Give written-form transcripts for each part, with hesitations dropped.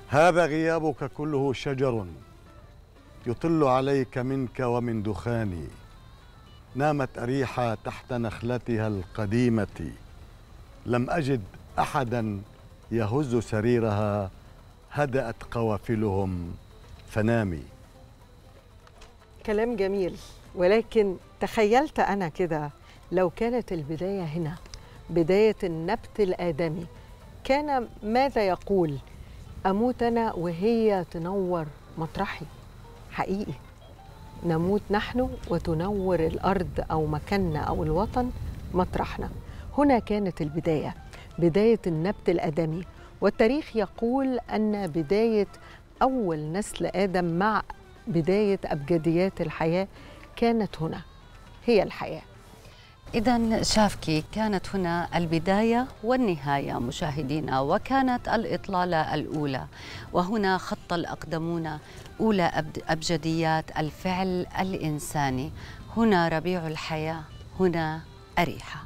هذا غيابك كله شجر يطل عليك منك ومن دخاني. نامت أريحة تحت نخلتها القديمة، لم أجد أحدا يهز سريرها، هدأت قوافلهم فنامي. كلام جميل، ولكن تخيلت أنا كده لو كانت البداية هنا، بداية النبت الآدمي، كان ماذا يقول؟ أموت أنا وهي تنور مطرحي. حقيقي نموت نحن وتنور الأرض أو مكاننا أو الوطن مطرحنا. هنا كانت البداية، بداية النبت الآدمي. والتاريخ يقول أن بداية أول نسل آدم مع بداية أبجديات الحياة كانت هنا، هي الحياة. إذن شافكي كانت هنا البداية والنهاية مشاهدينا، وكانت الإطلالة الأولى، وهنا خط الأقدمون أولى أبجديات الفعل الإنساني. هنا ربيع الحياة، هنا أريحة.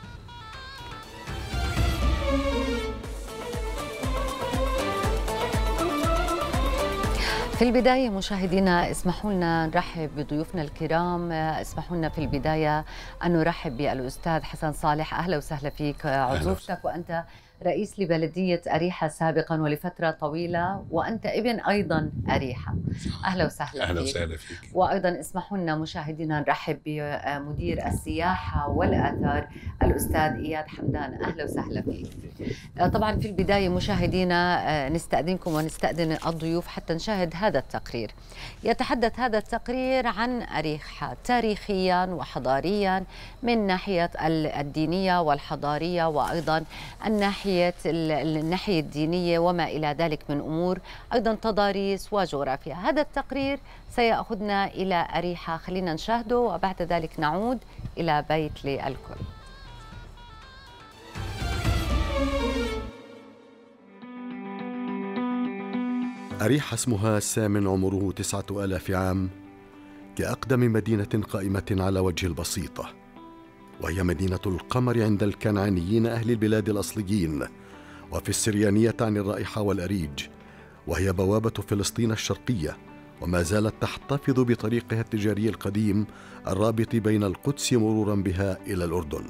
في البداية مشاهدينا اسمحوا لنا نرحب بضيوفنا الكرام. اسمحوا لنا في البداية أن نرحب بالأستاذ حسن صالح. أهلا وسهلا فيك. عضوفتك وأنت رئيس لبلدية أريحة سابقا ولفترة طويلة، وأنت ابن أيضا أريحة. أهلا وسهلا أهلا فيك. وسهلا فيك. وأيضا اسمحوا لنا مشاهدينا نرحب بمدير السياحة والآثار الأستاذ إياد حمدان. أهلا وسهلا فيك. طبعا في البداية مشاهدينا نستأذنكم ونستأذن الضيوف حتى نشاهد هذا التقرير. يتحدث هذا التقرير عن أريحة تاريخيا وحضاريا، من ناحية الدينية والحضارية، وأيضا الناحية الدينية وما إلى ذلك من أمور، أيضا تضاريس وجغرافيا. هذا التقرير سيأخذنا إلى أريحة، خلينا نشاهده وبعد ذلك نعود إلى بيت للكل. أريحة اسمها الثامن، عمره 9000 عام، كأقدم مدينة قائمة على وجه البسيطة، وهي مدينة القمر عند الكنعانيين أهل البلاد الأصليين، وفي السريانية تعني الرائحة والأريج، وهي بوابة فلسطين الشرقية، وما زالت تحتفظ بطريقها التجاري القديم الرابط بين القدس مرورا بها إلى الأردن.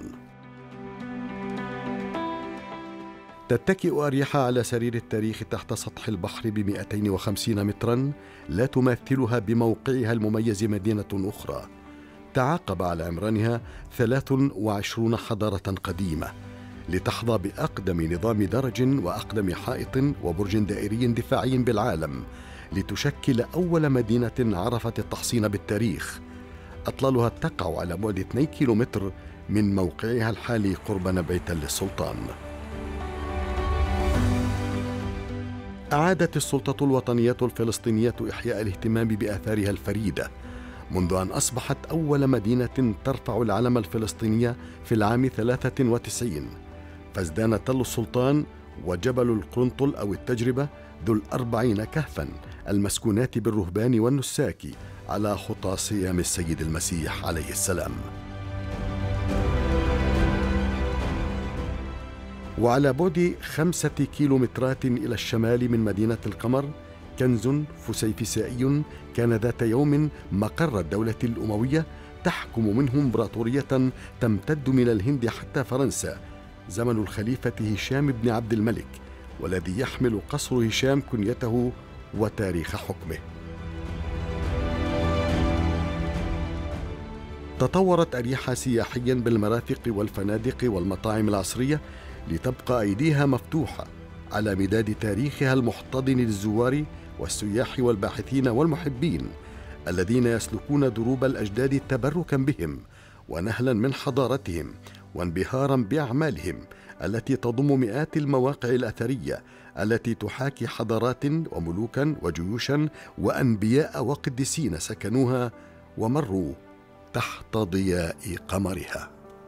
تتكئ أريحة على سرير التاريخ تحت سطح البحر ب250 مترا، لا تماثلها بموقعها المميز مدينة أخرى تعاقب على عمرانها 23 حضارة قديمة، لتحظى بأقدم نظام درج وأقدم حائط وبرج دائري دفاعي بالعالم، لتشكل أول مدينة عرفت التحصين بالتاريخ. أطلالها تقع على بعد 2 كيلومتر من موقعها الحالي قرب نبع تل السلطان. أعادت السلطة الوطنية الفلسطينية إحياء الاهتمام بآثارها الفريدة، منذ أن أصبحت أول مدينة ترفع العلم الفلسطيني في العام 93، فازدان تل السلطان وجبل القرنطل أو التجربة ذو 40 كهفا المسكونات بالرهبان والنساك على خطى صيام السيد المسيح عليه السلام. وعلى بعد 5 كيلومترات إلى الشمال من مدينة القمر كنز فسيفسائي كان ذات يوم مقر الدولة الأموية، تحكم منه إمبراطورية تمتد من الهند حتى فرنسا، زمن الخليفة هشام بن عبد الملك، والذي يحمل قصر هشام كنيته وتاريخ حكمه. تطورت أريحة سياحيا بالمرافق والفنادق والمطاعم العصرية، لتبقى أيديها مفتوحة على مداد تاريخها المحتضن للزوار والسياح والباحثين والمحبين الذين يسلكون دروب الأجداد تبركا بهم ونهلا من حضارتهم وانبهارا بأعمالهم التي تضم مئات المواقع الأثرية التي تحاكي حضارات وملوكا وجيوشا وأنبياء وقديسين سكنوها ومروا تحت ضياء قمرها.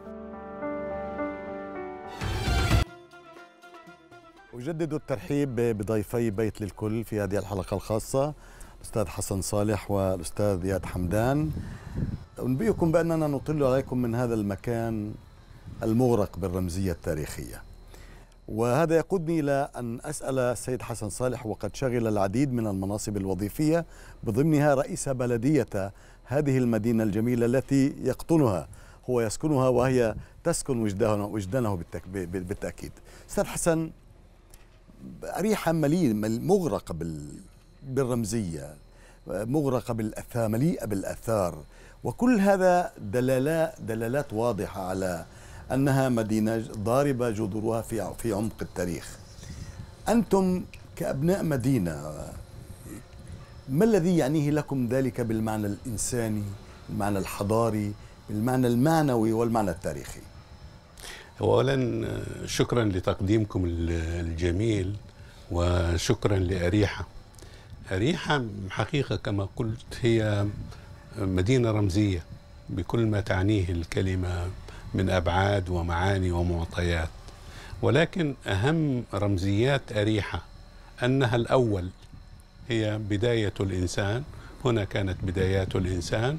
أجدد الترحيب بضيفي بيت للكل في هذه الحلقة الخاصة، الأستاذ حسن صالح والأستاذ إياد حمدان. أنبئكم بأننا نطل عليكم من هذا المكان المغرق بالرمزية التاريخية. وهذا يقودني إلى أن أسأل السيد حسن صالح، وقد شغل العديد من المناصب الوظيفية بضمنها رئيس بلدية هذه المدينة الجميلة التي يقطنها، هو يسكنها وهي تسكن وجدانه بالتأكيد. أستاذ حسن، أريحة مغرقة بالرمزية، مغرقة بالأثار، مليئة بالآثار، وكل هذا دلالات واضحة على أنها مدينة ضاربة جذورها في عمق التاريخ. أنتم كأبناء مدينة، ما الذي يعنيه لكم ذلك بالمعنى الإنساني، المعنى الحضاري، بالمعنى المعنوي والمعنى التاريخي؟ أولا شكرا لتقديمكم الجميل، وشكرا لأريحة. أريحة حقيقة كما قلت هي مدينة رمزية بكل ما تعنيه الكلمة من أبعاد ومعاني ومعطيات، ولكن أهم رمزيات أريحة أنها الأول، هي بداية الإنسان. هنا كانت بدايات الإنسان.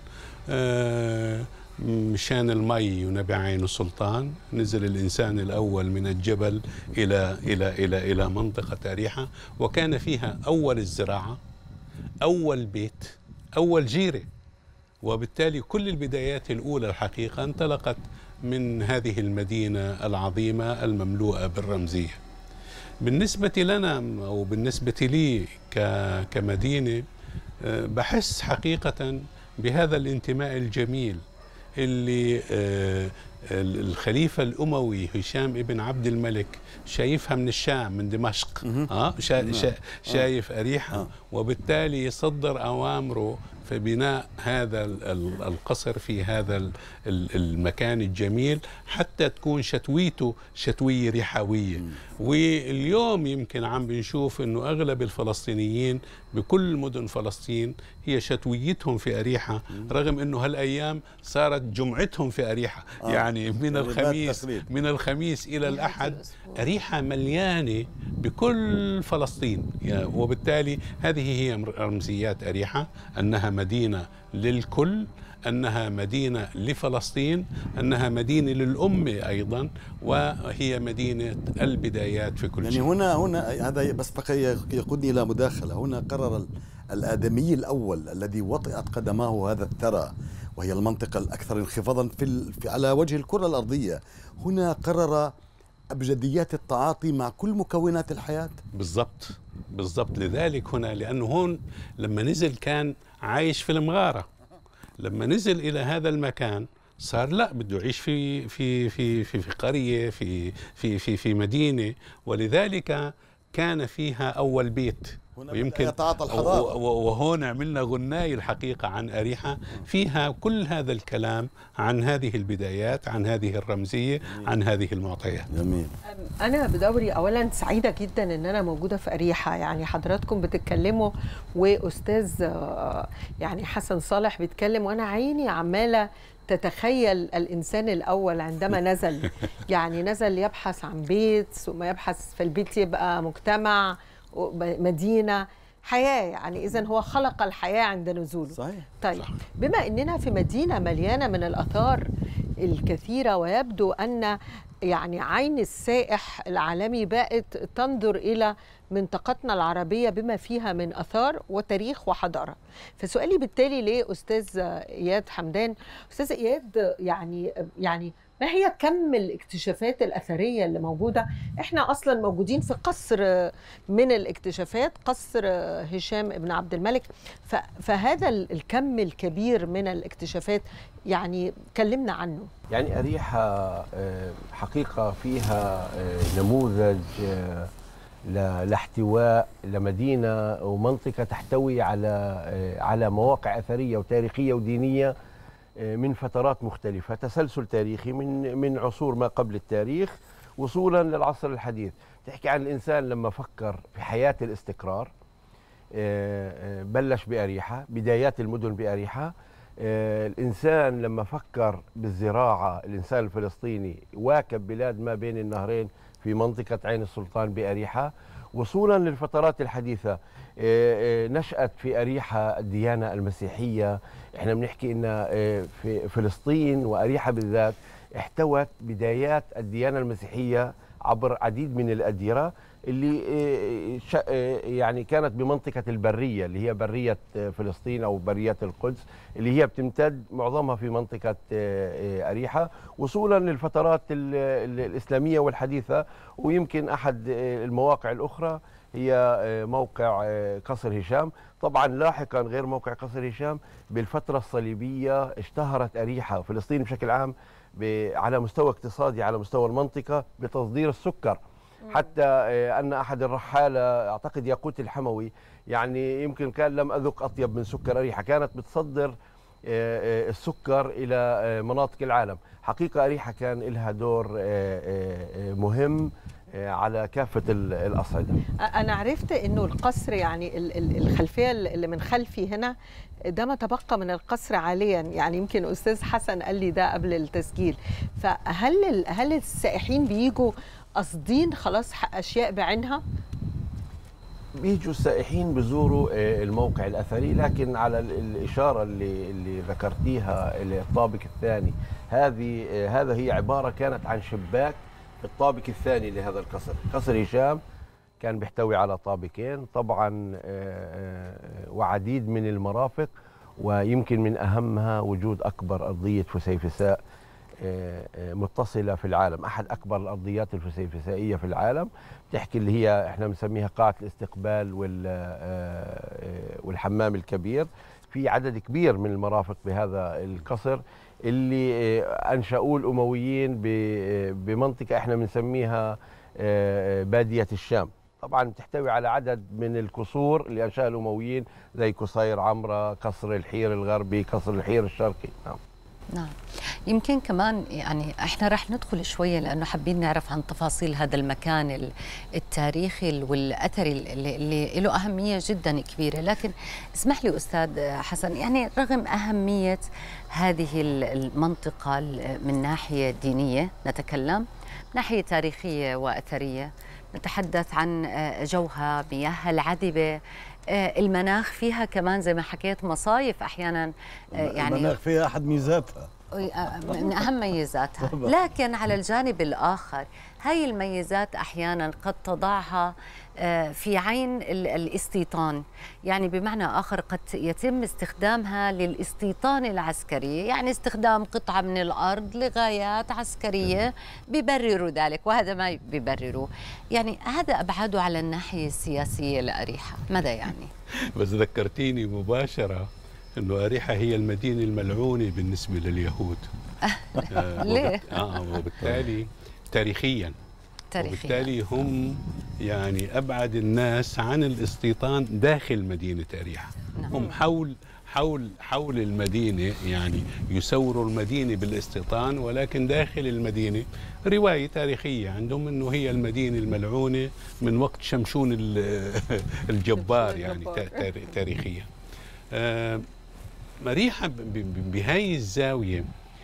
مشان المي ينبع عين السلطان نزل الإنسان الأول من الجبل إلى منطقة أريحة، وكان فيها أول الزراعة، أول بيت، أول جيرة، وبالتالي كل البدايات الأولى الحقيقة انطلقت من هذه المدينة العظيمة المملوءة بالرمزية. بالنسبة لنا أو بالنسبة لي كمدينة، بحس حقيقة بهذا الانتماء الجميل اللي الخليفة الأموي هشام ابن عبد الملك شايفها من الشام، من دمشق، شايف أريحة، وبالتالي يصدر أوامره في بناء هذا القصر في هذا المكان الجميل حتى تكون شتويته شتوية ريحوية. واليوم يمكن عم بنشوف أنه أغلب الفلسطينيين بكل مدن فلسطين هي شتويتهم في أريحة، رغم أنه هالأيام صارت جمعتهم في أريحة. يعني من الخميس إلى الأحد أريحة مليانة بكل فلسطين. وبالتالي هذه هي رمزيات أريحة، أنها مدينة للكل، أنها مدينة لفلسطين، أنها مدينة للأمة أيضا، وهي مدينة البدايات في كل شيء. يعني هنا هذا بس بقى يقودني إلى مداخلة. هنا قرر الآدمي الأول الذي وطئت قدماه هذا الثرى، وهي المنطقة الأكثر انخفاضا على وجه الكرة الأرضية، هنا قرر أبجديات التعاطي مع كل مكونات الحياة. بالضبط. لذلك هنا، لأنه هون لما نزل كان عايش في المغارة، لما نزل إلى هذا المكان صار لا بده يعيش في قرية، في مدينة، ولذلك كان فيها أول بيت. ويمكن يتعاطى الحضارة. وهون عملنا غناية الحقيقة عن أريحة فيها كل هذا الكلام عن هذه البدايات، عن هذه الرمزية، عن هذه المعطيات. جميل. أنا بدوري أولا سعيدة جدا إن أنا موجودة في أريحة. يعني حضراتكم بتتكلموا وأستاذ يعني حسن صالح بيتكلم، وأنا عيني عمالة تتخيل الإنسان الأول عندما نزل. يعني نزل يبحث عن بيت، ثم يبحث في البيت يبقى مجتمع، مدينة، حياة. يعني إذن هو خلق الحياة عند نزوله. صحيح. طيب، بما أننا في مدينة مليانة من الآثار الكثيرة، ويبدو أن يعني عين السائح العالمي بقت تنظر إلى منطقتنا العربية بما فيها من آثار وتاريخ وحضارة، فسؤالي بالتالي لأستاذ إياد حمدان. أستاذ إياد، يعني ما هي كم الاكتشافات الأثرية اللي موجودة؟ احنا أصلا موجودين في قصر من الاكتشافات، قصر هشام ابن عبد الملك، فهذا الكم الكبير من الاكتشافات يعني كلمنا عنه. يعني أريحة حقيقة فيها نموذج لاحتواء لمدينة ومنطقة تحتوي على مواقع أثرية وتاريخية ودينية من فترات مختلفة، تسلسل تاريخي من عصور ما قبل التاريخ وصولا للعصر الحديث. تحكي عن الإنسان لما فكر في حياة الاستقرار، بلش بأريحة، بدايات المدن بأريحة. الإنسان لما فكر بالزراعة، الإنسان الفلسطيني واكب بلاد ما بين النهرين في منطقة عين السلطان بأريحة. وصولا للفترات الحديثة نشأت في أريحة الديانة المسيحية. احنا بنحكي ان في فلسطين وأريحة بالذات احتوت بدايات الديانة المسيحية عبر عديد من الأديرة اللي يعني كانت بمنطقة البرية اللي هي برية فلسطين أو برية القدس، اللي هي بتمتد معظمها في منطقة أريحة، وصولا للفترات الإسلامية والحديثة. ويمكن أحد المواقع الأخرى هي موقع قصر هشام. طبعا لاحقا غير موقع قصر هشام بالفترة الصليبية اشتهرت أريحة فلسطين بشكل عام على مستوى اقتصادي على مستوى المنطقة بتصدير السكر، حتى أن أحد الرحالة أعتقد ياقوت الحموي يعني يمكن كان لم أذق أطيب من سكر أريحة، كانت بتصدر السكر إلى مناطق العالم. حقيقة أريحة كان لها دور مهم على كافة الأصعدة. أنا عرفت أنه القصر يعني الخلفية اللي من خلفي هنا ده ما تبقى من القصر عاليا، يعني يمكن أستاذ حسن قال لي ده قبل التسجيل. فهل السائحين بيجوا قاصدين خلاص أشياء بعينها؟ بيجوا السائحين بزوروا الموقع الأثري، لكن على الإشارة اللي ذكرتيها الطابق الثاني هذا هي عبارة كانت عن شباك الطابق الثاني لهذا القصر. قصر هشام كان بيحتوي على طابقين طبعا وعديد من المرافق، ويمكن من أهمها وجود أكبر أرضية فسيفساء متصلة في العالم، أحد أكبر الأرضيات الفسيفسائية في العالم، تحكي اللي هي احنا بنسميها قاعة الاستقبال والحمام الكبير. في عدد كبير من المرافق بهذا القصر اللي أنشأوه الأمويين بمنطقة احنا بنسميها بادية الشام. طبعا تحتوي على عدد من القصور اللي أنشأها الأمويين زي قصير عمرة، قصر الحير الغربي، قصر الحير الشرقي. نعم. يمكن كمان يعني احنا رح ندخل شويه لانه حابين نعرف عن تفاصيل هذا المكان التاريخي والاثري اللي له اهميه جدا كبيره، لكن اسمح لي استاذ حسن، يعني رغم اهميه هذه المنطقه من ناحيه دينيه نتكلم، من ناحيه تاريخيه واثريه نتحدث عن جوها، مياهها العذبه، المناخ فيها كمان زي ما حكيت مصايف احيانا، يعني المناخ فيها احد ميزاتها من اهم ميزاتها، لكن على الجانب الاخر هاي الميزات احيانا قد تضعها في عين الاستيطان، يعني بمعنى آخر قد يتم استخدامها للاستيطان العسكري، يعني استخدام قطعة من الأرض لغايات عسكرية بيبرروا ذلك، وهذا ما بيبرروا. يعني هذا أبعاده على الناحية السياسية لأريحة، ماذا يعني؟ بس ذكرتيني مباشرة أنه أريحة هي المدينة الملعونة بالنسبة لليهود. ليه؟ وبالتالي تاريخياً وبالتالي هم يعني أبعد الناس عن الاستيطان داخل مدينة أريحة. هم حول المدينة، يعني يسوروا المدينة بالاستيطان، ولكن داخل المدينة رواية تاريخية عندهم أنه هي المدينة الملعونة من وقت شمشون الجبار، يعني تاريخيا. أريحة بهاي الزاوية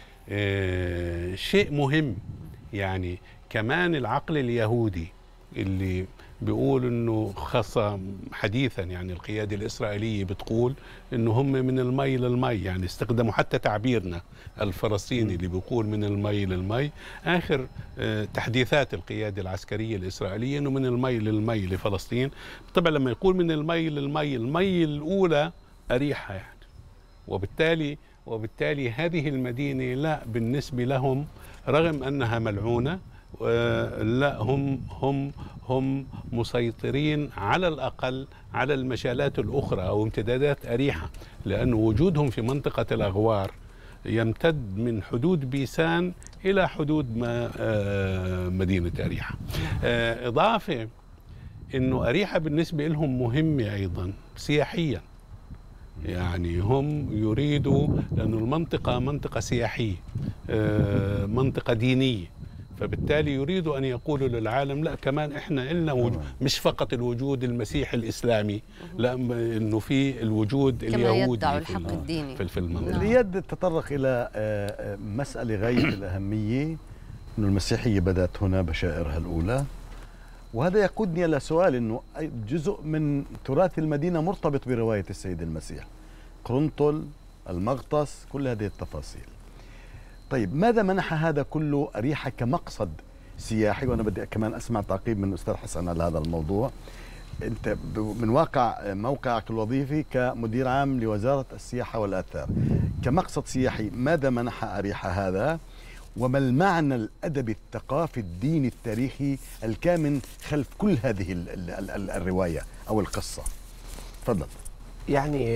شيء مهم، يعني كمان العقل اليهودي اللي بيقول انه خاصة حديثا، يعني القيادة الإسرائيلية بتقول انه هم من المي للمي، يعني استخدموا حتى تعبيرنا الفلسطيني اللي بيقول من المي للمي. آخر تحديثات القيادة العسكرية الإسرائيلية انه من المي للمي لفلسطين. طبعا لما يقول من المي للمي، المي الأولى أريحة يعني، وبالتالي هذه المدينة لا بالنسبة لهم رغم أنها ملعونة لا هم مسيطرين على الأقل على المجالات الأخرى أو امتدادات أريحة، لأن وجودهم في منطقة الأغوار يمتد من حدود بيسان إلى حدود مدينة أريحة. إضافة أنه أريحة بالنسبة لهم مهمة أيضا سياحيا، يعني هم يريدوا، لأن المنطقة منطقة سياحية منطقة دينية، فبالتالي يريدوا أن يقولوا للعالم لا كمان إحنا إلنا مش فقط الوجود المسيحي الإسلامي، لا إنه في الوجود اليهودي الحق الديني في المنطقة. اليد تطرق إلى مسألة غاية الأهمية، إنه المسيحية بدأت هنا بشائرها الأولى، وهذا يقودني إلى سؤال إنه جزء من تراث المدينة مرتبط برواية السيد المسيح، قرنطل، المغطس، كل هذه التفاصيل. طيب ماذا منح هذا كله أريحة كمقصد سياحي، وأنا بدي كمان أسمع تعقيب من الأستاذ حسن على هذا الموضوع. أنت من واقع موقعك الوظيفي كمدير عام لوزارة السياحة والآثار، كمقصد سياحي ماذا منح أريحا هذا؟ وما المعنى الأدبي الثقافي الديني التاريخي الكامن خلف كل هذه الرواية أو القصة؟ تفضل. يعني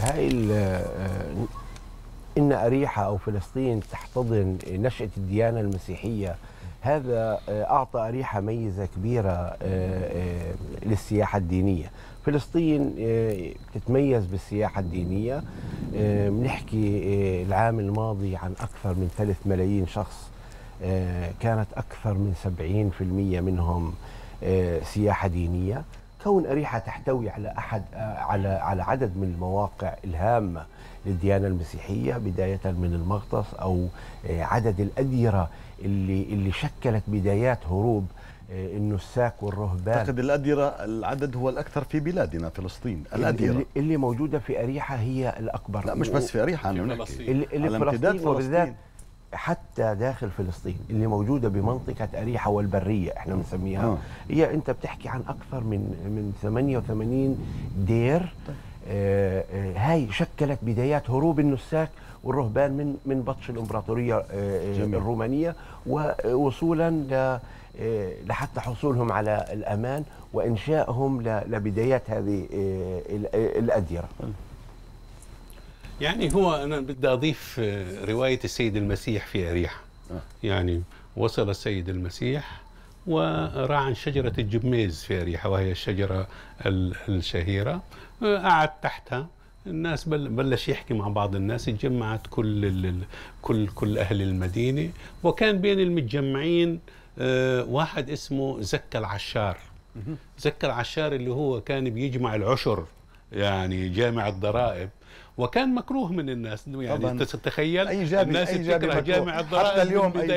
إن أريحا أو فلسطين تحتضن نشأة الديانة المسيحية، هذا أعطى أريحا ميزة كبيرة للسياحة الدينية. فلسطين تتميز بالسياحة الدينية. بنحكي العام الماضي عن أكثر من 3 ملايين شخص، كانت أكثر من 70% منهم سياحة دينية. كون أريحا تحتوي على عدد من المواقع الهامة للديانة المسيحية، بداية من المغطس أو عدد الأديرة اللي شكلت بدايات هروب النساك والرهبان. أعتقد الأديرة العدد هو الأكثر في بلادنا فلسطين. الأديرة اللي موجودة في أريحا هي الأكبر. لا مش بس في أريحا، اللي في فلسطين وبالذات حتى داخل فلسطين اللي موجودة بمنطقة أريحا والبرية احنا بنسميها. هي أنت بتحكي عن أكثر من 88 دير. هاي شكلت بدايات هروب النساك والرهبان من بطش الإمبراطورية الرومانية، ووصولا لحتى حصولهم على الأمان وإنشائهم لبدايات هذه الأديرة. يعني هو أنا بدي أضيف رواية السيد المسيح في أريحا. يعني وصل السيد المسيح ورأى عن شجرة الجميز في أريحا، وهي الشجرة الشهيرة. قعد تحتها، الناس بلش يحكي مع بعض الناس، اتجمعت كل أهل المدينة، وكان بين المتجمعين واحد اسمه زكا العشار. زكا العشار اللي هو كان بيجمع العشر، يعني جامع الضرائب، وكان مكروه من الناس. يعني تتخيل الناس تكره جامع الضرائب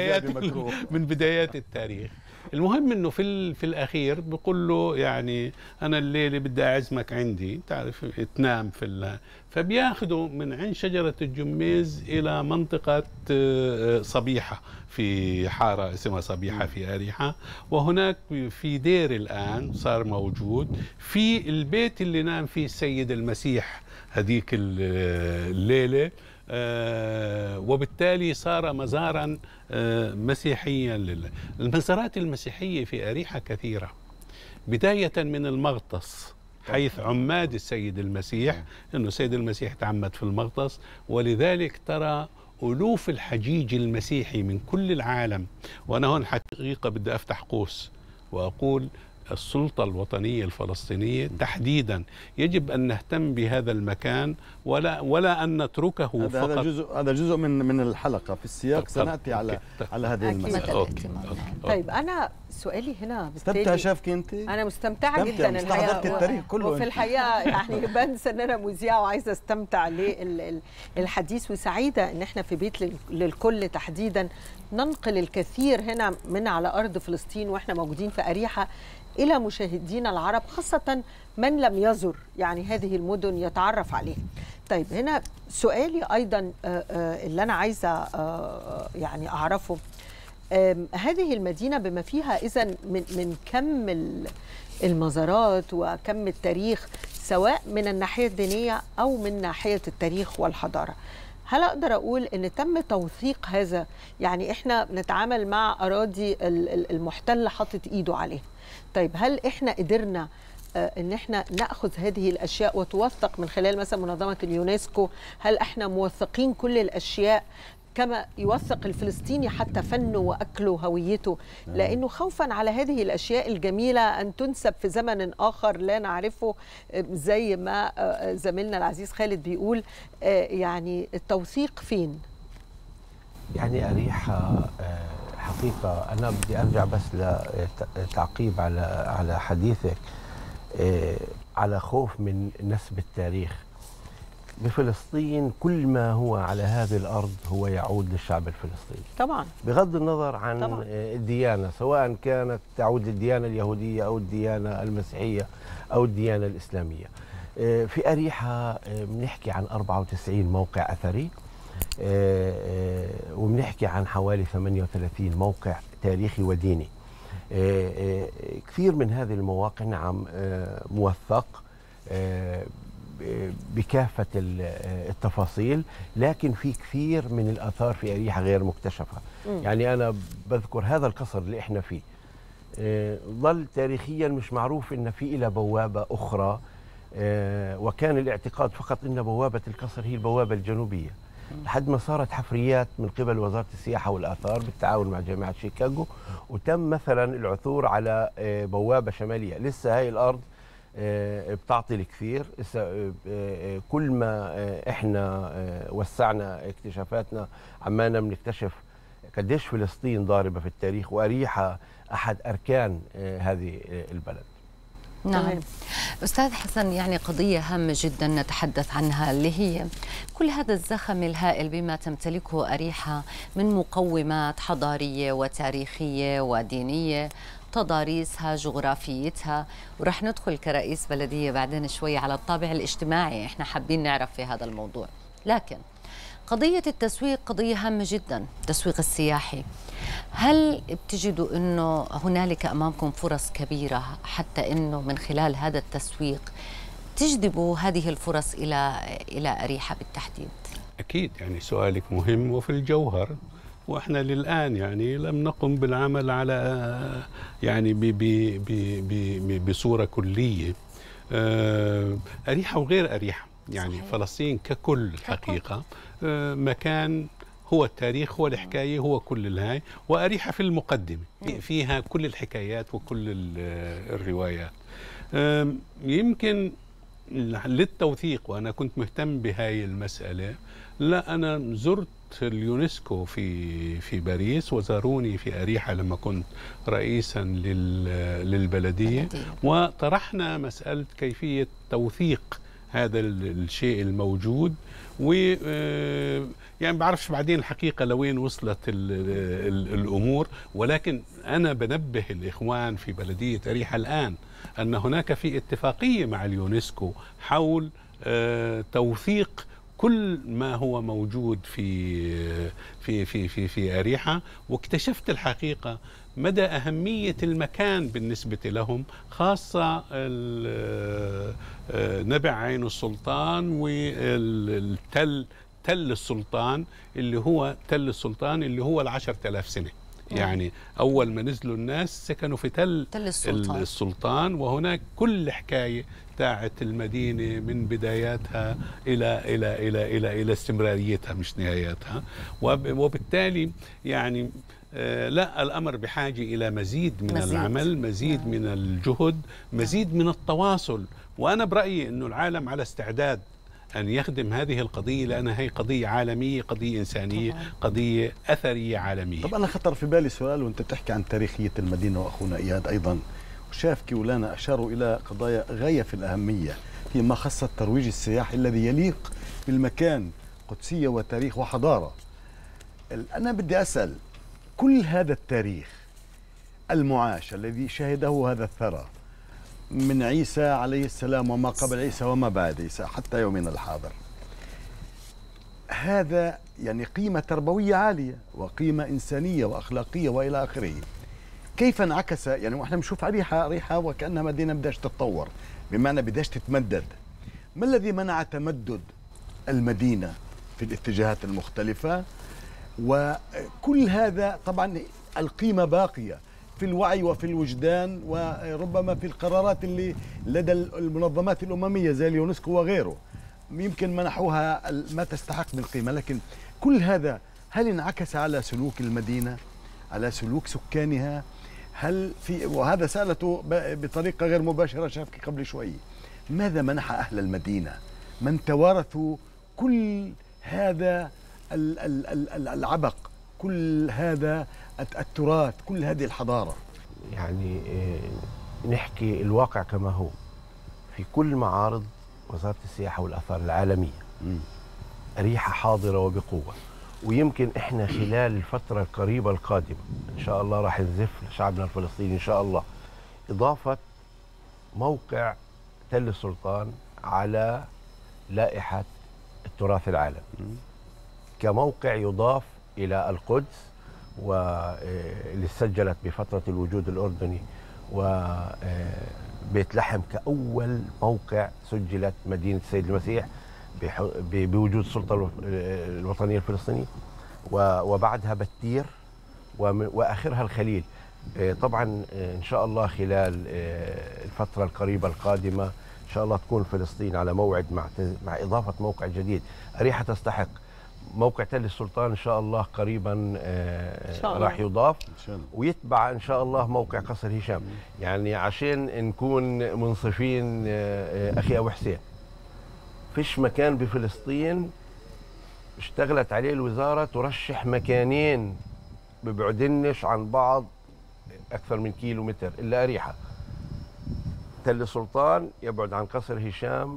من بدايات التاريخ. المهم انه في الاخير بيقول له يعني انا الليله بدي اعزمك عندي، تعرف تنام فبياخذوا من عند شجره الجميز الى منطقه صبيحه، في حاره اسمها صبيحه في أريحا، وهناك في دير الان صار موجود في البيت اللي نام فيه السيد المسيح هذيك الليله، وبالتالي صار مزارا مسيحيا. المزارات المسيحية في أريحا كثيرة، بداية من المغطس حيث عماد السيد المسيح، أنه السيد المسيح تعمد في المغطس، ولذلك ترى ألوف الحجيج المسيحي من كل العالم. وأنا هون حقيقة بدي أفتح قوس وأقول السلطة الوطنية الفلسطينية تحديدا يجب أن نهتم بهذا المكان ولا أن نتركه فقط. هذا جزء من الحلقة في السياق. سنأتي على هذه المسألة. طيب أنا سؤالي هنا استمتع شافكي أنت؟ أنا مستمتعة جدا الحقيقة، التاريخ كله وفي الحقيقة يعني بنسى أن أنا مذيعة وعايزة استمتع للحديث، وسعيدة أن احنا في بيت للكل تحديدا ننقل الكثير هنا من على أرض فلسطين وإحنا موجودين في أريحا إلى مشاهدينا العرب، خاصة من لم يزر يعني هذه المدن يتعرف عليها. طيب هنا سؤالي أيضا اللي أنا عايزة يعني أعرفه، هذه المدينة بما فيها إذن من كم المزارات وكم التاريخ، سواء من الناحية الدينية أو من ناحية التاريخ والحضارة، هل أقدر أقول أن تم توثيق هذا؟ يعني إحنا نتعامل مع أراضي المحتل حاطط إيده عليه. طيب هل إحنا قدرنا ان احنا ناخذ هذه الاشياء وتوثق من خلال مثلا منظمه اليونسكو؟ هل احنا موثقين كل الاشياء كما يوثق الفلسطيني حتى فنه واكله وهويته؟ لانه خوفا على هذه الاشياء الجميله ان تنسب في زمن اخر لا نعرفه، زي ما زميلنا العزيز خالد بيقول، يعني التوثيق فين؟ يعني أريحا حقيقه انا بدي ارجع بس لتعقيب على حديثك على خوف من نسب التاريخ. بفلسطين كل ما هو على هذه الأرض هو يعود للشعب الفلسطيني طبعا، بغض النظر عن الديانة، سواء كانت تعود للديانة اليهودية أو الديانة المسيحية أو الديانة الإسلامية. في أريحا بنحكي عن 94 موقع أثري، وبنحكي عن حوالي 38 موقع تاريخي وديني. كثير من هذه المواقع نعم موثق بكافة التفاصيل، لكن في كثير من الآثار في أريحة غير مكتشفة. يعني أنا بذكر هذا القصر اللي إحنا فيه، ظل تاريخيا مش معروف إن في إلى بوابة أخرى، وكان الاعتقاد فقط إن بوابة القصر هي البوابة الجنوبية، لحد ما صارت حفريات من قبل وزارة السياحة والآثار بالتعاون مع جامعة شيكاغو، وتم مثلا العثور على بوابة شمالية. لسه هاي الأرض بتعطي الكثير. كل ما احنا وسعنا اكتشافاتنا عمالنا بنكتشف قديش فلسطين ضاربة في التاريخ، وأريحة أحد أركان هذه البلد. نعم أستاذ حسن، يعني قضية هامة جدا نتحدث عنها، اللي هي كل هذا الزخم الهائل بما تمتلكه أريحة من مقومات حضارية وتاريخية ودينية، تضاريسها، جغرافيتها، ورح ندخل كرئيس بلدية بعدين شوي على الطابع الاجتماعي، احنا حابين نعرف في هذا الموضوع. لكن قضية التسويق قضية هامة جدا، التسويق السياحي. هل بتجدوا أنه هنالك أمامكم فرص كبيرة حتى أنه من خلال هذا التسويق تجذبوا هذه الفرص إلى أريحة بالتحديد؟ أكيد، يعني سؤالك مهم وفي الجوهر، واحنا للآن يعني لم نقم بالعمل على يعني بصورة كلية. أريحة وغير أريحة، يعني صحيح. فلسطين ككل الحقيقة مكان هو التاريخ، هو الحكاية، هو كل الهاي، وأريحة في المقدمة فيها كل الحكايات وكل الروايات. يمكن للتوثيق، وأنا كنت مهتم بهاي المسألة، لا أنا زرت اليونسكو في باريس، وزاروني في أريحة لما كنت رئيسا للبلدية، وطرحنا مسألة كيفية توثيق هذا الشيء الموجود. و يعني بعرفش بعدين الحقيقة لوين وصلت الأمور، ولكن أنا بنبه الإخوان في بلدية أريحة الآن أن هناك في اتفاقية مع اليونسكو حول توثيق كل ما هو موجود في أريحة. واكتشفت الحقيقة مدى أهمية المكان بالنسبة لهم، خاصة نبع عين السلطان والتل، تل السلطان اللي هو تل السلطان اللي هو 10,000 سنة. يعني أول ما نزلوا الناس سكنوا في تل السلطان، وهناك كل حكاية تاعت المدينة من بداياتها إلى استمراريتها مش نهايتها. وبالتالي يعني لا، الأمر بحاجة إلى مزيد من العمل، مزيد من الجهد، مزيد من التواصل. وأنا برأيي أنه العالم على استعداد أن يخدم هذه القضية، لأنها هي قضية عالمية، قضية إنسانية، قضية أثرية عالمية. طب أنا خطر في بالي سؤال، وأنت تحكي عن تاريخية المدينة، وأخونا إياد أيضا وشاف كيولانا أشاروا إلى قضايا غاية في الأهمية فيما خص الترويج السياحي الذي يليق بالمكان، قدسية وتاريخ وحضارة. أنا بدي أسأل، كل هذا التاريخ المعاش الذي شهده هذا الثرى من عيسى عليه السلام وما قبل عيسى وما بعد عيسى حتى يومنا الحاضر، هذا يعني قيمة تربوية عالية وقيمة إنسانية وأخلاقية وإلى آخره. كيف انعكس؟ يعني واحنا بنشوف أريحة وكأنها مدينة بدهاش تتطور، بمعنى بدهاش تتمدد. ما الذي منع تمدد المدينة في الاتجاهات المختلفة؟ وكل هذا طبعا القيمة باقية في الوعي وفي الوجدان، وربما في القرارات اللي لدى المنظمات الأممية زي اليونسكو وغيره يمكن منحوها ما تستحق من قيمة. لكن كل هذا هل انعكس على سلوك المدينة، على سلوك سكانها؟ هل في، وهذا سألته بطريقة غير مباشرة شافكي قبل شوي، ماذا منح أهل المدينة من توارثوا كل هذا العبق، كل هذا التراث، كل هذه الحضارة؟ يعني نحكي الواقع كما هو. في كل معارض وزارة السياحة والآثار العالمية أريحة حاضرة وبقوة، ويمكن إحنا خلال الفترة القريبة القادمة إن شاء الله راح نزف لشعبنا الفلسطيني إن شاء الله إضافة موقع تل السلطان على لائحة التراث العالمي كموقع يضاف إلى القدس واللي سجلت بفترة الوجود الأردني، وبيت لحم كأول موقع سجلت مدينة السيد المسيح بوجود السلطة الوطنية الفلسطينية، وبعدها بتير، وآخرها الخليل. طبعا إن شاء الله خلال الفترة القريبة القادمة إن شاء الله تكون فلسطين على موعد مع إضافة موقع جديد. أريحة تستحق. موقع تل السلطان إن شاء الله قريبا راح يضاف، ويتبع إن شاء الله موقع قصر هشام. يعني عشان نكون منصفين أخي أبو حسين، فيش مكان بفلسطين اشتغلت عليه الوزارة ترشح مكانين ببعدنش عن بعض أكثر من كيلومتر إلا أريحة. تل السلطان يبعد عن قصر هشام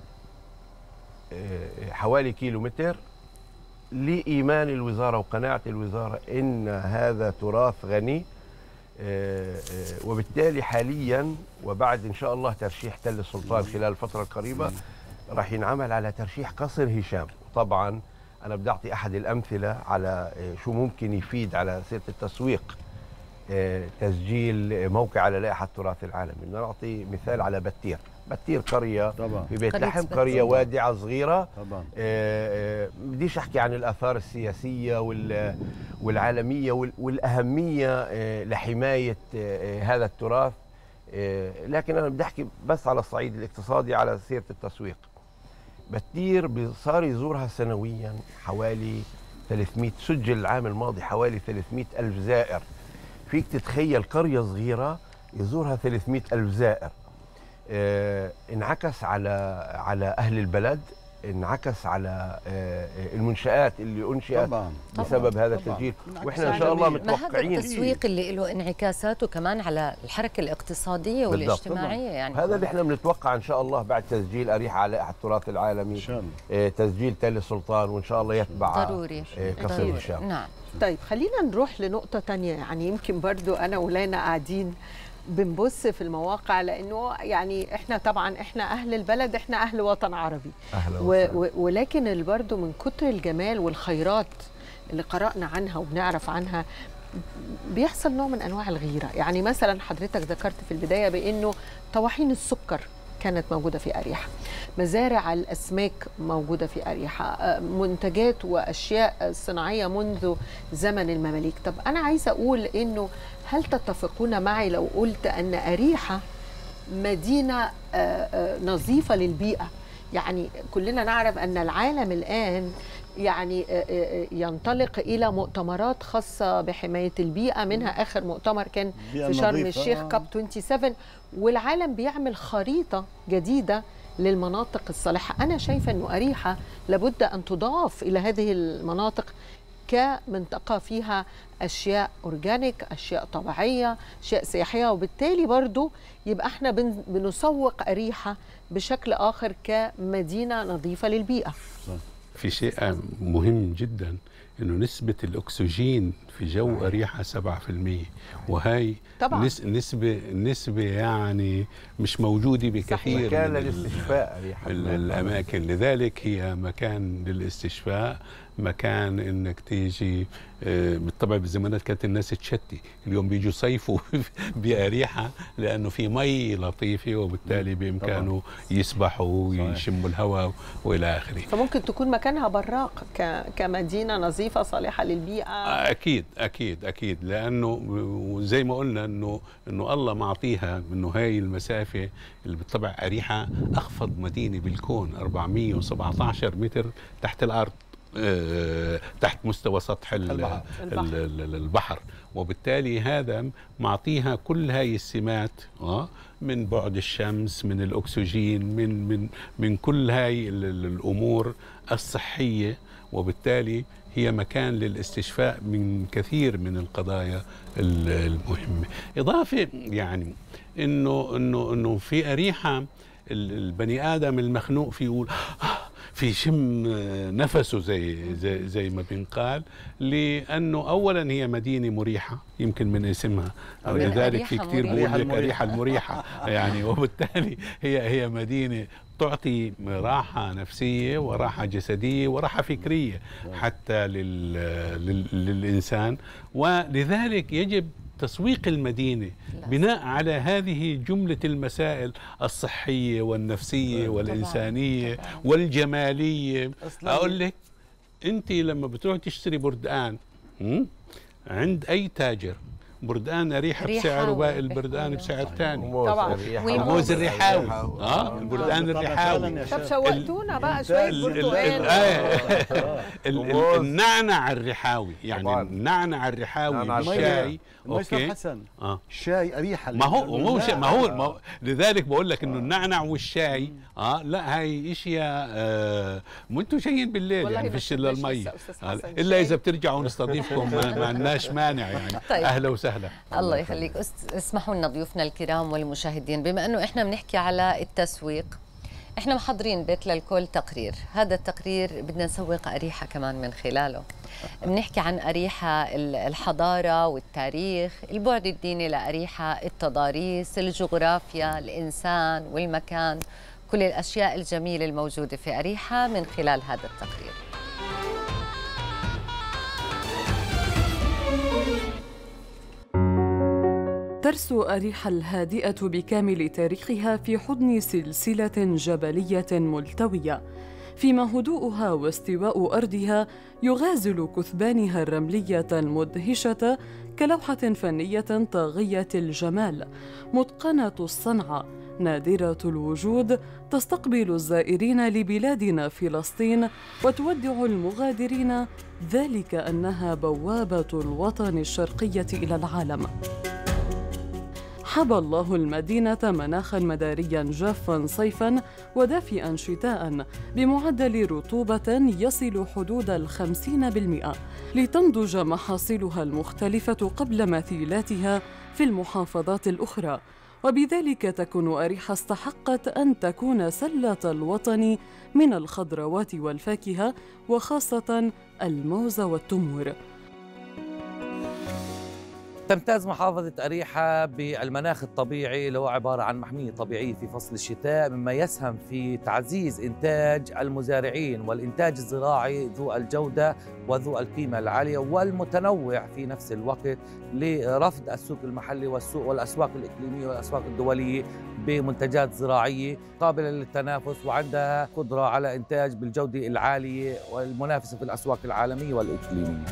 حوالي كيلومتر، لإيمان الوزارة وقناعة الوزارة إن هذا تراث غني، وبالتالي حاليا وبعد إن شاء الله ترشيح تل السلطان خلال الفترة القريبة راح ينعمل على ترشيح قصر هشام. طبعا أنا بدي أعطي أحد الأمثلة على شو ممكن يفيد على سيرة التسويق تسجيل موقع على لائحة التراث العالمي. بدنا نعطي مثال على بتير. بتير قرية طبعا في بيت لحم، قرية وادعة صغيرة طبعا. بديش أحكي عن الآثار السياسية والعالمية والأهمية لحماية هذا التراث، لكن أنا بدي أحكي بس على الصعيد الاقتصادي على سيرة التسويق. بتير صار يزورها سنويا حوالي 300، سجل العام الماضي حوالي 300 ألف زائر. فيك تتخيل قرية صغيرة يزورها 300 ألف زائر. انعكس على أهل البلد، انعكس على المنشآت اللي أنشئت طبعاً بسبب هذا التسجيل. وإحنا إن شاء الله متوقعين هذا التسويق اللي له انعكاساته كمان على الحركة الاقتصادية والاجتماعية. يعني هذا اللي إحنا بنتوقع إن شاء الله بعد تسجيل أريحة على لائحة التراث العالمي إن شاء الله، تسجيل تل السلطان، وإن شاء الله يتبع ضروري قصر هشام. نعم. طيب خلينا نروح لنقطة تانية. يعني يمكن برضو أنا ولانا قاعدين بنبص في المواقع، لأنه يعني إحنا طبعا إحنا أهل البلد، إحنا أهل وطن عربي، ولكن برضو من كتر الجمال والخيرات اللي قرأنا عنها وبنعرف عنها بيحصل نوع من أنواع الغيرة. يعني مثلا حضرتك ذكرت في البداية بأنه طواحين السكر كانت موجودة في أريحة، مزارع الأسماك موجودة في أريحة، منتجات وأشياء صناعية منذ زمن المماليك. طب أنا عايزة أقول إنه هل تتفقون معي لو قلت أن أريحة مدينة نظيفة للبيئة؟ يعني كلنا نعرف أن العالم الآن يعني ينطلق إلى مؤتمرات خاصة بحماية البيئة، منها آخر مؤتمر كان في شرم الشيخ كاب 27، والعالم بيعمل خريطة جديدة للمناطق الصالحة. أنا شايفة أن أريحة لابد أن تضاف إلى هذه المناطق كمنطقة فيها أشياء أورجانيك، أشياء طبيعية، أشياء سياحية، وبالتالي برضو يبقى احنا بنسوق أريحة بشكل آخر كمدينة نظيفة للبيئة. في شيء مهم جدا، انه نسبة الاكسجين في جو أريحة 7%، وهي طبعا نسبة يعني مش موجودة بكثير مكان للاستشفاء الأماكن. لذلك هي مكان للاستشفاء، مكان انك تيجي. بالطبع بالزمانات كانت الناس تشتي، اليوم بيجوا صيفوا بأريحة لأنه في مي لطيفة، وبالتالي بإمكانه يسبحوا ويشموا الهواء وإلى آخره. فممكن تكون مكانها براق كمدينة نظيفة صالحة للبيئة. أكيد أكيد أكيد، لأنه زي ما قلنا إنه الله معطيها إنه هاي المسافة اللي بالطبع أريحة أخفض مدينة بالكون 417 متر تحت الأرض، تحت مستوى سطح البحر، وبالتالي هذا معطيها كل هاي السمات، من بعد الشمس، من الأكسجين، من كل هاي الأمور الصحية، وبالتالي هي مكان للاستشفاء من كثير من القضايا المهمة. إضافة يعني إنه في أريحة البني آدم المخنوق في يقول في شم نفسه زي ما بنقال، لأنه أولا هي مدينة مريحة يمكن من اسمها، لذلك في كثير بقول لك أريحة المريحة يعني، وبالتالي هي مدينة تعطي راحة نفسية وراحة جسدية وراحة فكرية حتى للإنسان. ولذلك يجب تسويق المدينة بناء على هذه جملة المسائل الصحية والنفسية والإنسانية والجمالية. أقول لك أنت لما بتروح تشتري بردقان عند أي تاجر، بردقان ريحه بسعر وباقي البردقان بسعر ثاني. طبعا الموز الريحاوي البردقان الريحاوي. طب شوقتونا بقى شويه برتقال. النعنع الريحاوي، يعني النعنع الريحاوي بالشاي. اوكي حسن الشاي اريحه. ما هو لذلك بقول لك انه النعنع والشاي لا هاي اشياء مو انتم جايين بالليل يعني فيش الا المي، الا اذا بترجعوا نستضيفكم ما عندناش مانع يعني. طيب. اهلا وسهلا. الله يخليك. اسمحوا لنا ضيوفنا الكرام والمشاهدين، بما انه احنا بنحكي على التسويق، احنا محضرين بيت للكل تقرير. هذا التقرير بدنا نسوق أريحة كمان من خلاله. بنحكي عن أريحة الحضارة والتاريخ، البعد الديني لأريحة، التضاريس، الجغرافيا، الإنسان والمكان، كل الأشياء الجميلة الموجودة في أريحة من خلال هذا التقرير. ترسو أريحة الهادئة بكامل تاريخها في حضن سلسلة جبلية ملتوية، فيما هدوءها واستواء أرضها يغازل كثبانها الرملية المدهشة كلوحة فنية طاغية الجمال، متقنة الصنعة، نادرة الوجود، تستقبل الزائرين لبلادنا فلسطين وتودع المغادرين، ذلك أنها بوابة الوطن الشرقية إلى العالم. حبى الله المدينة مناخاً مدارياً جافاً صيفاً ودافئاً شتاءً بمعدل رطوبة يصل حدود 50%، لتنضج محاصيلها المختلفة قبل مثيلاتها في المحافظات الأخرى، وبذلك تكون أريحة استحقت أن تكون سلة الوطن من الخضروات والفاكهة، وخاصة الموز والتمور. تمتاز محافظة أريحة بالمناخ الطبيعي اللي هو عبارة عن محمية طبيعية في فصل الشتاء، مما يسهم في تعزيز إنتاج المزارعين والإنتاج الزراعي ذو الجودة وذو القيمة العالية والمتنوع في نفس الوقت، لرفض السوق المحلي والأسواق الإقليمية والأسواق الدولية بمنتجات زراعية قابلة للتنافس وعندها قدرة على إنتاج بالجودة العالية والمنافسة في الأسواق العالمية والإقليمية.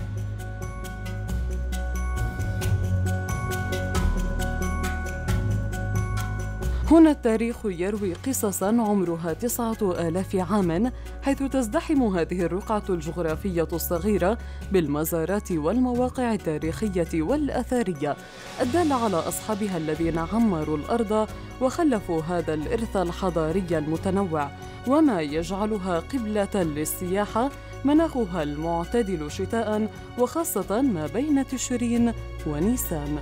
هنا التاريخ يروي قصصاً عمرها 9000 عام، حيث تزدحم هذه الرقعة الجغرافية الصغيرة بالمزارات والمواقع التاريخية والأثرية الدالة على أصحابها الذين عمروا الأرض وخلفوا هذا الإرث الحضاري المتنوع، وما يجعلها قبلة للسياحة مناخها المعتدل شتاءً، وخاصة ما بين تشرين ونيسان.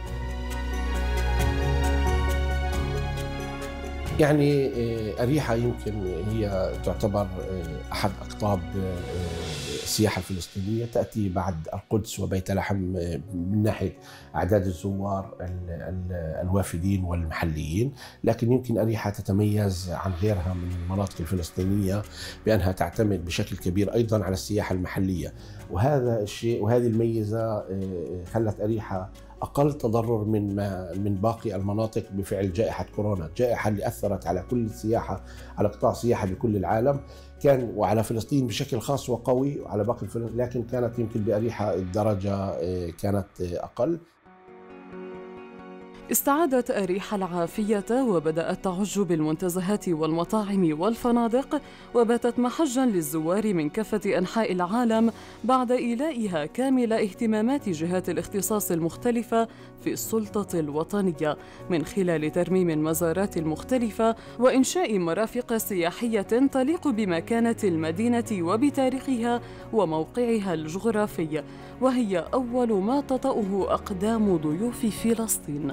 يعني أريحة يمكن هي تعتبر أحد أقطاب السياحة الفلسطينية، تأتي بعد القدس وبيت لحم من ناحية أعداد الزوار الوافدين والمحليين، لكن يمكن أريحة تتميز عن غيرها من المناطق الفلسطينية بأنها تعتمد بشكل كبير أيضا على السياحة المحلية، وهذا الشيء وهذه الميزة خلت أريحة أقل تضرر من باقي المناطق بفعل جائحة كورونا، الجائحة اللي أثرت على كل السياحة، على قطاع السياحة بكل العالم كان، وعلى فلسطين بشكل خاص وقوي وعلى باقي لكن كانت يمكن بأريحة الدرجة كانت أقل. استعادت أريحة العافية وبدأت تعج بالمنتزهات والمطاعم والفنادق، وباتت محجاً للزوار من كافة أنحاء العالم بعد إيلائها كامل اهتمامات جهات الاختصاص المختلفة في السلطة الوطنية من خلال ترميم المزارات المختلفة وإنشاء مرافق سياحية تليق بمكانة المدينة وبتاريخها وموقعها الجغرافي، وهي أول ما تطأه أقدام ضيوف فلسطين.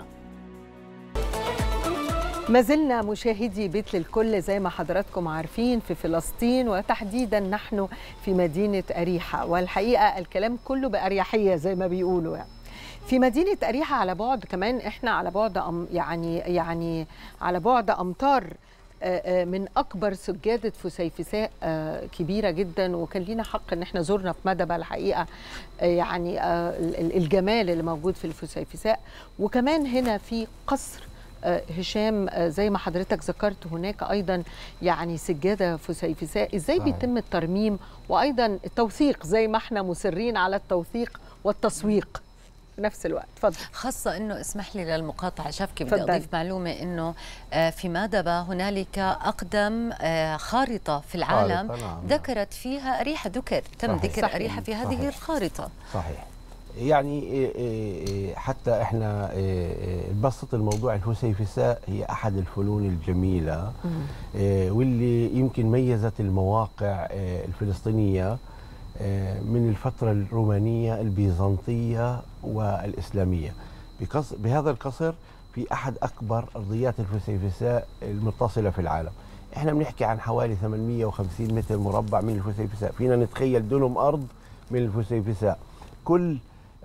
ما زلنا مشاهدي بيت للكل زي ما حضراتكم عارفين في فلسطين، وتحديدا نحن في مدينة أريحة، والحقيقة الكلام كله بأريحية زي ما بيقولوا يعني. في مدينة أريحة على بعد كمان احنا على بعد يعني على بعد أمتار من أكبر سجادة فسيفساء كبيرة جدا، وكان لينا حق إن احنا زرنا في مدبة الحقيقة، يعني الجمال اللي موجود في الفسيفساء. وكمان هنا في قصر هشام زي ما حضرتك ذكرت، هناك أيضا يعني سجادة فسيفساء. إزاي بيتم الترميم وأيضا التوثيق زي ما احنا مصرين على التوثيق والتسويق في نفس الوقت؟ اتفضل. خاصة انه اسمح لي للمقاطعة شفكي، بدي اضيف معلومة انه في مادبة هنالك اقدم خارطة في العالم ذكرت فيها أريحة تم ذكر أريحة في هذه الخارطة. صحيح. يعني حتى احنا نبسط الموضوع، الفسيفساء هي احد الفنون الجميلة واللي يمكن ميزت المواقع الفلسطينية من الفترة الرومانية البيزنطية والإسلامية. بهذا القصر في أحد أكبر أرضيات الفسيفساء المتصلة في العالم. إحنا بنحكي عن حوالي 850 متر مربع من الفسيفساء، فينا نتخيل دنم أرض من الفسيفساء. كل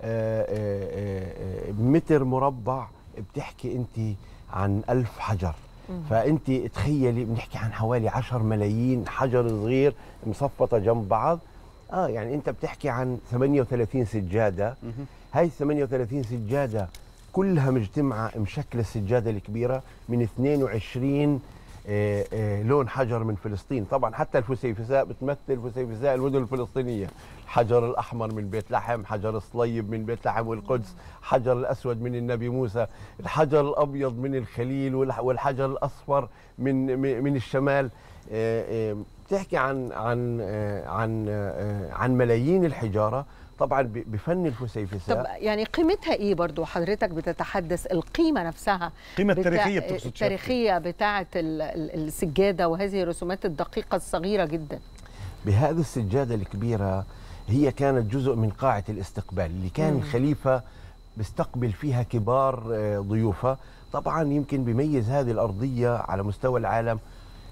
متر مربع بتحكي أنت عن 1000 حجر، فأنت تخيلي بنحكي عن حوالي 10 ملايين حجر صغير مصفطة جنب بعض. يعني انت بتحكي عن 38 سجاده. هاي 38 سجاده كلها مجتمعه مشكله السجاده الكبيره من 22 لون حجر من فلسطين. طبعا حتى الفسيفساء بتمثل فسيفساء المدن الفلسطينيه، الحجر الاحمر من بيت لحم، حجر الصليب من بيت لحم والقدس، حجر الاسود من النبي موسى، الحجر الابيض من الخليل، والحجر الاصفر من الشمال. بتحكي عن ملايين الحجاره طبعا بفن الفسيفساء. طب يعني قيمتها ايه برضو؟ حضرتك بتتحدث القيمه نفسها، القيمه التاريخيه التاريخيه بتاعه السجاده وهذه الرسومات الدقيقه الصغيره جدا. بهذه السجاده الكبيره هي كانت جزء من قاعه الاستقبال اللي كان الخليفه بيستقبل فيها كبار ضيوفه. طبعا يمكن بيميز هذه الارضيه على مستوى العالم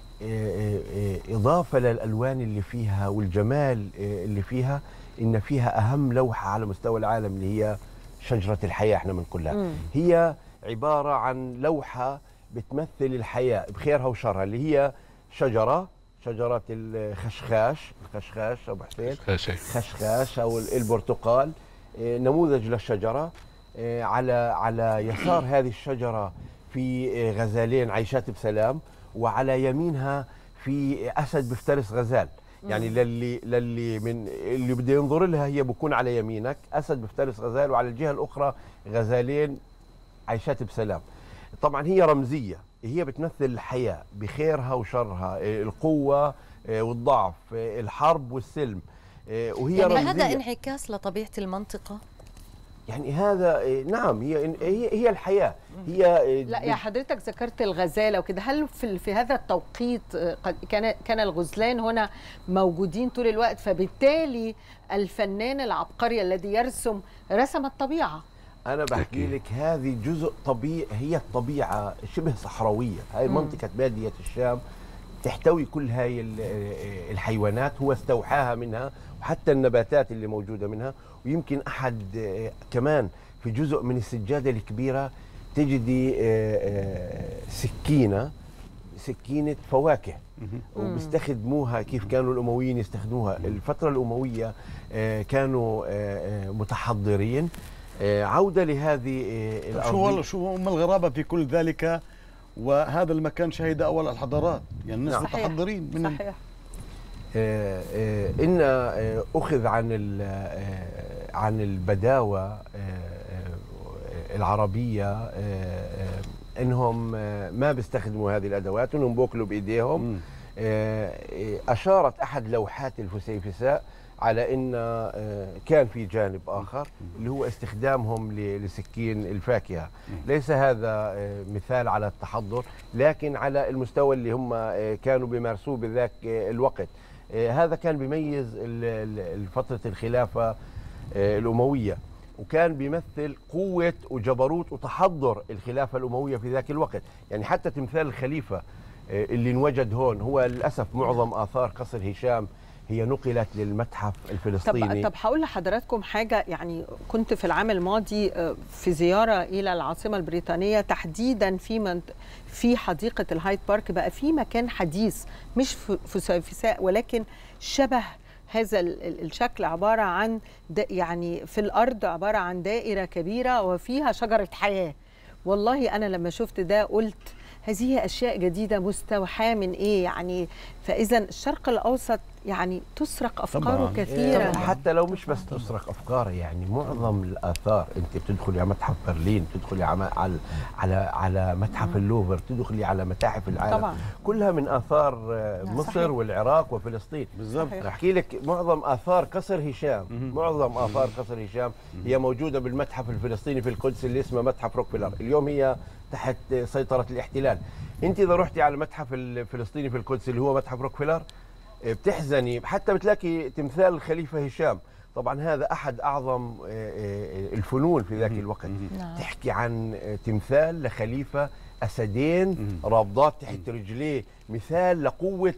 إضافة للألوان اللي فيها والجمال اللي فيها، إن فيها أهم لوحة على مستوى العالم اللي هي شجرة الحياة. احنا بنقولها هي عبارة عن لوحة بتمثل الحياة بخيرها وشرها، اللي هي شجرة الخشخاش أبو حسين، خشخاش أو البرتقال، نموذج للشجرة. على يسار هذه الشجرة في غزالين عيشات بسلام، وعلى يمينها في اسد بيفترس غزال. يعني اللي بده ينظر لها هي بكون على يمينك اسد بيفترس غزال، وعلى الجهه الاخرى غزالين عيشات بسلام. طبعا هي رمزيه، هي بتمثل الحياه بخيرها وشرها، القوه والضعف، الحرب والسلم، وهي يعني رمزية. هذا انعكاس لطبيعه المنطقه. يعني هذا نعم هي الحياة. هي لا يا حضرتك ذكرت الغزالة وكده، هل في هذا التوقيت كان الغزلان هنا موجودين طول الوقت، فبالتالي الفنان العبقري الذي رسم الطبيعة؟ أنا بحكي لك هذه جزء طبيعي، هي الطبيعة شبه صحراوية. هاي منطقة بادية الشام تحتوي كل هاي الحيوانات، هو استوحاها منها، وحتى النباتات اللي موجودة منها. ويمكن أحد كمان في جزء من السجادة الكبيرة تجدي سكينة فواكه، وبيستخدموها كيف كانوا الأمويين يستخدموها. الفترة الأموية كانوا متحضرين. عودة لهذه الأرض. شو ما الغرابة في كل ذلك؟ وهذا المكان شهد أول الحضارات، يعني الناس متحضرين من صحيح. إن أخذ عن البداوة العربية إنهم ما بيستخدموا هذه الأدوات، إنهم بوكلوا بإيديهم. أشارت أحد لوحات الفسيفساء على إن كان في جانب آخر اللي هو استخدامهم لسكين الفاكهة. ليس هذا مثال على التحضر، لكن على المستوى اللي هم كانوا بيمارسوه بذاك الوقت. هذا كان بيميز فترة الخلافة الأموية، وكان بيمثل قوة وجبروت وتحضر الخلافة الأموية في ذاك الوقت. يعني حتى تمثال الخليفة اللي انوجد هون، هو للأسف معظم آثار قصر هشام هي نقلت للمتحف الفلسطيني. طب هقول لحضراتكم حاجة. يعني كنت في العام الماضي في زيارة إلى العاصمة البريطانية، تحديدا في حديقة الهايد بارك. بقى في مكان حديث مش فسيفساء، ولكن شبه هذا الشكل، عبارة عن يعني في الأرض عبارة عن دائرة كبيرة وفيها شجرة حياة. والله أنا لما شفت ده قلت هذه أشياء جديدة مستوحاة من إيه يعني. فإذا الشرق الأوسط يعني تسرق أفكاره كثيرة. حتى لو مش بس تسرق أفكاره، يعني معظم الآثار أنت بتدخلي على متحف برلين، بتدخلي على متحف اللوفر، بتدخلي على متاحف العالم طبعا. كلها من آثار مصر صحيح. والعراق وفلسطين. بالضبط. أحكي لك معظم آثار قصر هشام، معظم آثار قصر هشام هي موجودة بالمتحف الفلسطيني في القدس اللي اسمه متحف روكفيلر. اليوم هي تحت سيطرة الاحتلال. انت اذا رحتي على المتحف الفلسطيني في القدس اللي هو متحف روكفيلر بتحزني، حتى بتلاقي تمثال الخليفة هشام. طبعا هذا احد اعظم الفنون في ذاك الوقت. تحكي عن تمثال لخليفة اسدين رابضات تحت رجليه، مثال لقوة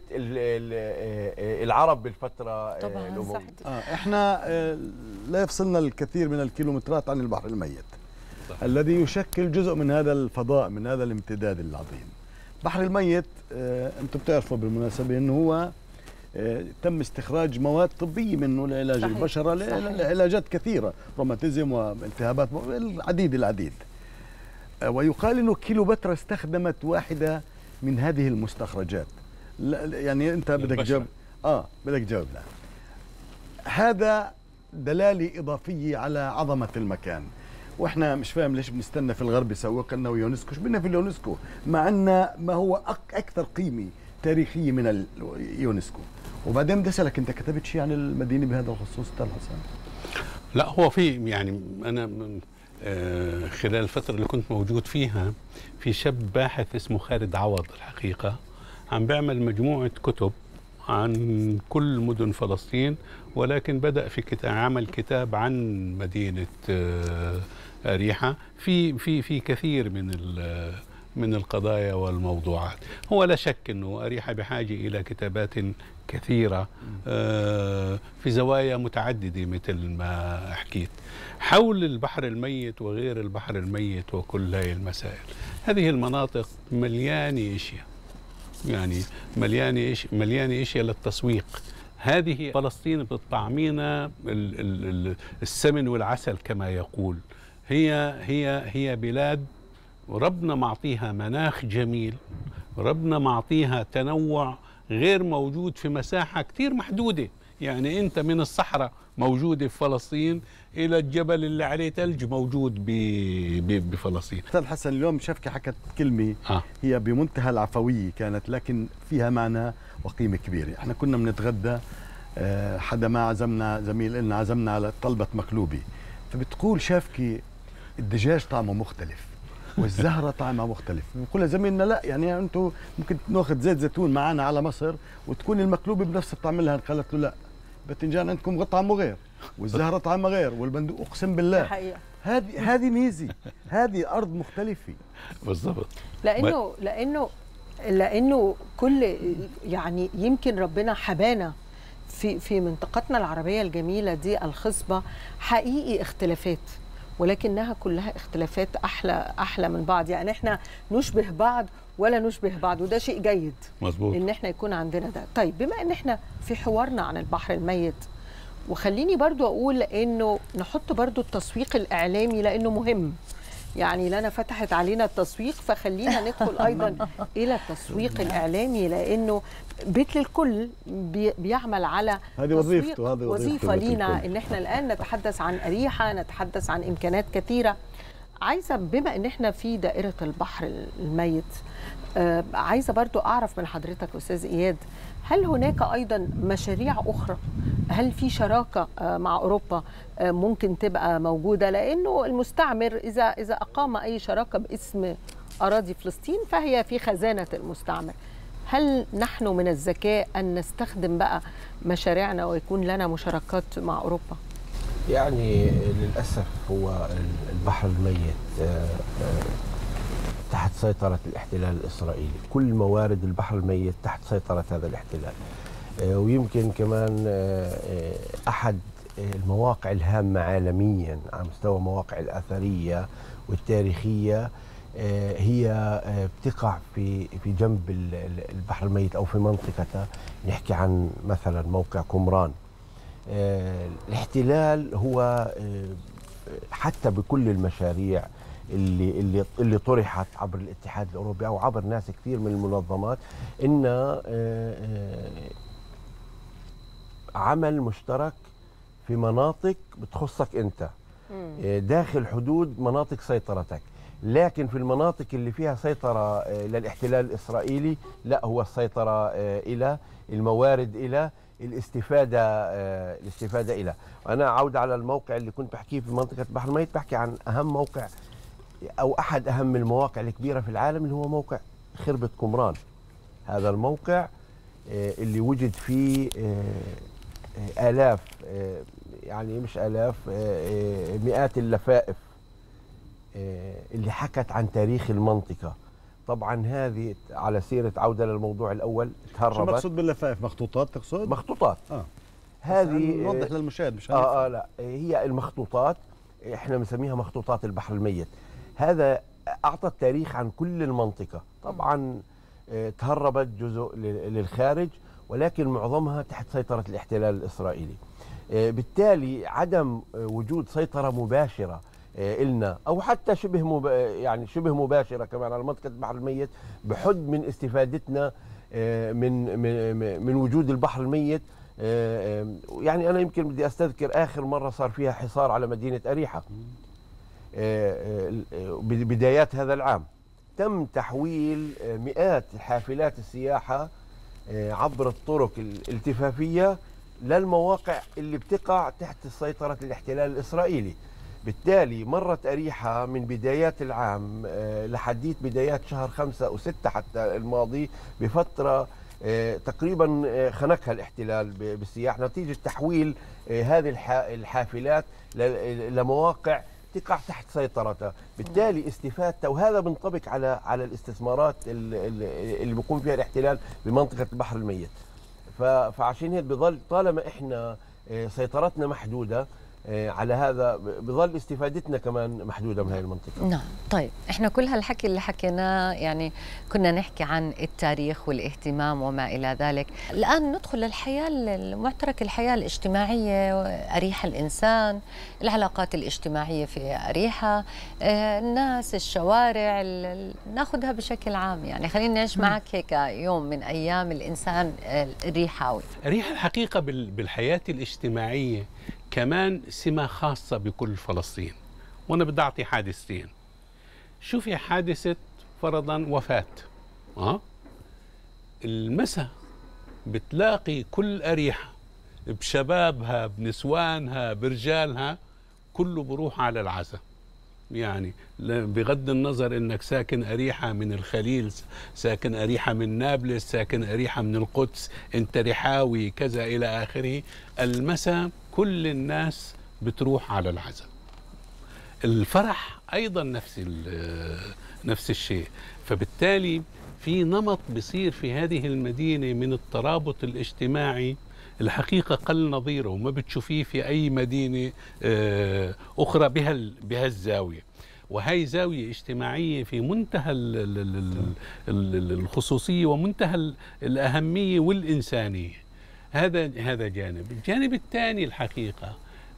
العرب بالفترة الأموية. احنا لا يفصلنا الكثير من الكيلومترات عن البحر الميت الذي يشكل جزء من هذا الفضاء، من هذا الامتداد العظيم. بحر الميت انتم بتعرفوا بالمناسبة انه هو تم استخراج مواد طبية منه لعلاج البشرة، لعلاجات كثيرة، روماتيزم والتهابات، العديد. ويقال انه كيلوباترا استخدمت واحدة من هذه المستخرجات. يعني انت بدك تجاوب بدك تجاوب. لا، هذا دلالة إضافية على عظمة المكان. واحنا مش فاهم ليش بنستنى في الغرب يسوق لنا ويونسكو. شو بدنا في اليونسكو مع ان ما هو اكثر قيمه تاريخيه من اليونسكو؟ وبعدين بدي اسالك، انت كتبت شيء عن المدينه بهذا الخصوص استاذ حسن؟ لا، هو في يعني انا خلال الفتره اللي كنت موجود فيها في شاب باحث اسمه خالد عوض الحقيقه عم بيعمل مجموعه كتب عن كل مدن فلسطين، ولكن بدأ في عمل كتاب عن مدينة أريحة في كثير من القضايا والموضوعات. هو لا شك أنه أريحة بحاجة إلى كتابات كثيرة في زوايا متعددة مثل ما حكيت حول البحر الميت وغير البحر الميت وكل هذه المسائل. هذه المناطق مليانة أشياء، يعني مليانة اشياء للتسويق. هذه فلسطين بتطعمينا السمن والعسل كما يقول. هي بلاد ربنا معطيها مناخ جميل، ربنا معطيها تنوع غير موجود في مساحة كتير محدودة. يعني انت من الصحراء موجودة في فلسطين إلى الجبل اللي عليه ثلج موجود بفلسطين. أستاذ حسن، اليوم شفكي حكت كلمة هي بمنتهى العفوية كانت، لكن فيها معنى وقيمة كبيرة. احنا كنا بنتغدى، حدا ما عزمنا، زميل لنا عزمنا على طلبة مقلوبة، فبتقول شافكي الدجاج طعمه مختلف والزهرة طعمها مختلف. بقول زميلنا لا، يعني انتم ممكن ناخذ زيت زيتون معنا على مصر وتكون المقلوبة بنفس الطعم لها. قالت له لا، باذنجان عندكم طعمه غير والزهرة طعمها غير والبندق، اقسم بالله هذه ميزة، هذه أرض مختلفة. بالضبط. لأنه كل يعني يمكن ربنا حبانا في منطقتنا العربية الجميلة دي الخصبة حقيقي اختلافات، ولكنها كلها اختلافات أحلى من بعض. يعني احنا نشبه بعض ولا نشبه بعض، وده شيء جيد. مظبوط. إن احنا يكون عندنا ده. طيب، بما إن احنا في حوارنا عن البحر الميت، وخليني برضو أقول إنه نحط برضو التسويق الإعلامي لأنه مهم. يعني لنا فتحت علينا التسويق، فخلينا ندخل أيضا إلى التسويق الإعلامي، لأنه بيت للكل بيعمل على هذه وظيفة لينا. إن احنا الآن نتحدث عن أريحة، نتحدث عن إمكانات كثيرة. عايزة بما إن احنا في دائرة البحر الميت، عايزة برضو أعرف من حضرتك أستاذ إياد، هل هناك أيضا مشاريع أخرى؟ هل في شراكة مع أوروبا ممكن تبقى موجودة؟ لأنه المستعمر إذا أقام أي شراكة باسم أراضي فلسطين فهي في خزانة المستعمر. هل نحن من الذكاء أن نستخدم بقى مشاريعنا ويكون لنا مشاركات مع أوروبا؟ يعني للأسف هو البحر الميت تحت سيطرة الاحتلال الإسرائيلي. كل موارد البحر الميت تحت سيطرة هذا الاحتلال. ويمكن كمان أحد المواقع الهامة عالميا على مستوى مواقع الأثرية والتاريخية هي بتقع في جنب البحر الميت أو في منطقته. نحكي عن مثلا موقع قمران. الاحتلال هو حتى بكل المشاريع اللي طرحت عبر الاتحاد الأوروبي أو عبر ناس كثير من المنظمات إن عمل مشترك في مناطق بتخصك أنت داخل حدود مناطق سيطرتك، لكن في المناطق اللي فيها سيطرة للاحتلال الإسرائيلي لا، هو السيطرة إلى الموارد، إلى الاستفادة إلى. أنا عودة على الموقع اللي كنت بحكيه في منطقة بحر الميت، بحكي عن أهم موقع أو أحد أهم المواقع الكبيرة في العالم اللي هو موقع خربة قمران. هذا الموقع اللي وجد فيه آلاف، يعني مش آلاف، مئات اللفائف اللي حكت عن تاريخ المنطقة. طبعا هذه على سيرة عودة للموضوع الأول تهربت. شو مقصود باللفائف؟ مخطوطات تقصد؟ مخطوطات. هذه نوضح للمشاهد مش لا، هي المخطوطات احنا بنسميها مخطوطات البحر الميت. هذا أعطت تاريخ عن كل المنطقة. طبعا تهربت جزء للخارج، ولكن معظمها تحت سيطرة الاحتلال الإسرائيلي. بالتالي عدم وجود سيطرة مباشرة إلنا أو حتى شبه مباشرة كمان على منطقة البحر الميت بحد من استفادتنا من وجود البحر الميت. يعني أنا يمكن بدي أستذكر آخر مرة صار فيها حصار على مدينة أريحة بدايات هذا العام. تم تحويل مئات حافلات السياحة عبر الطرق الالتفافية للمواقع اللي بتقع تحت سيطرة الاحتلال الإسرائيلي. بالتالي مرت أريحة من بدايات العام لحديت بدايات شهر 5 أو 6 حتى الماضي بفترة تقريبا خنقها الاحتلال بالسياح نتيجة تحويل هذه الحافلات لمواقع تقع تحت سيطرته. بالتالي استفادته، وهذا بينطبق على الاستثمارات اللي بيقوم فيها الاحتلال بمنطقة البحر الميت. فعشان هيك بظل طالما احنا سيطرتنا محدودة على هذا بظل استفادتنا كمان محدودة من هذه المنطقة. نعم. طيب احنا كل هالحكي اللي حكيناه يعني كنا نحكي عن التاريخ والاهتمام وما إلى ذلك. الآن ندخل للحياة المعترك، الحياة الاجتماعية، أريحة الإنسان، العلاقات الاجتماعية في أريحة، الناس، الشوارع، ناخذها بشكل عام. يعني خلينا نعيش معك هيك يوم من أيام الإنسان الريحاوي. أريحة الحقيقة بالحياة الاجتماعية كمان سمة خاصة بكل فلسطين. وأنا بدي أعطي حادثتين. شوفي حادثة فرضا وفاة المساء بتلاقي كل أريحة بشبابها بنسوانها برجالها كله بروح على العزاء. يعني بغض النظر انك ساكن أريحة من الخليل، ساكن أريحة من نابلس، ساكن أريحة من القدس، انت ريحاوي كذا الى اخره، المساء كل الناس بتروح على العزاء. الفرح ايضا نفس الشيء. فبالتالي في نمط بصير في هذه المدينة من الترابط الاجتماعي الحقيقة قل نظيره وما بتشوفيه في أي مدينة أخرى بهالزاوية. وهي زاوية اجتماعية في منتهى الخصوصية ومنتهى الأهمية والإنسانية. هذا جانب. الجانب الثاني الحقيقة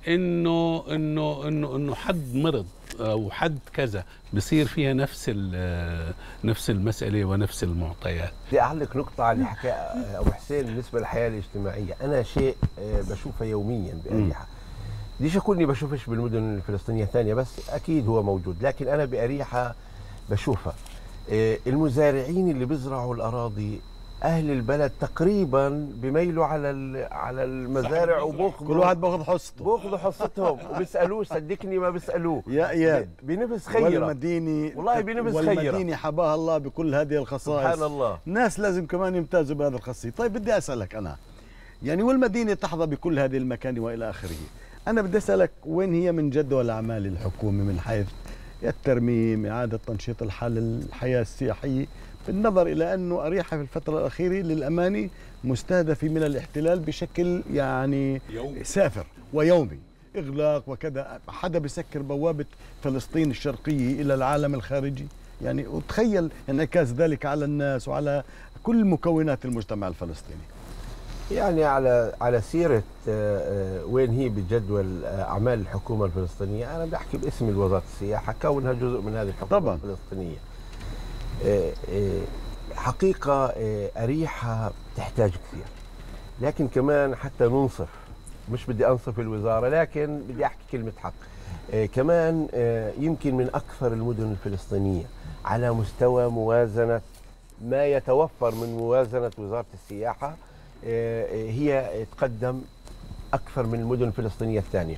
إنه حد مرض أو حد كذا بصير فيها نفس المسألة ونفس المعطيات. بدي أعلق نقطة على اللي حكى أبو حسين بالنسبة للحياة الاجتماعية. أنا شيء بشوفه يوميا بأريحة، بديش أقول إني بشوفش بالمدن الفلسطينية الثانية، بس أكيد هو موجود، لكن أنا بأريحة بشوفها. المزارعين اللي بيزرعوا الأراضي أهل البلد تقريبا بيميلوا على المزارع وباخذوا كل واحد باخذ حصته، باخذوا حصتهم وبيسألوه، صدقني ما بيسألوه يا إياد بنفس خيرة. والمدينة والله بنفس خيرة، والمدينة حباها الله بكل هذه الخصائص. سبحان الله. الناس لازم كمان يمتازوا بهذا الخاصية. طيب بدي أسألك أنا، يعني والمدينة تحظى بكل هذه المكانة وإلى آخره، أنا بدي أسألك وين هي من جدوى الأعمال الحكومة من حيث الترميم، إعادة تنشيط الحياة السياحية بالنظر إلى أنه أريحة في الفترة الأخيرة للأمانة مستهدفة من الاحتلال بشكل يعني سافر ويومي، إغلاق وكذا. حدا بيسكر بوابة فلسطين الشرقية إلى العالم الخارجي يعني، وتخيل انعكاس ذلك على الناس وعلى كل مكونات المجتمع الفلسطيني. يعني على سيرة وين هي بجدول أعمال الحكومة الفلسطينية، أنا بحكي باسم وزارة السياحة كونها جزء من هذه الحكومة طبعا الفلسطينية. حقيقة أريحة تحتاج كثير، لكن كمان حتى ننصف، مش بدي أنصف الوزارة لكن بدي أحكي كلمة حق. كمان يمكن من أكثر المدن الفلسطينية على مستوى موازنة ما يتوفر من موازنة وزارة السياحة، هي تقدم أكثر من المدن الفلسطينية الثانية،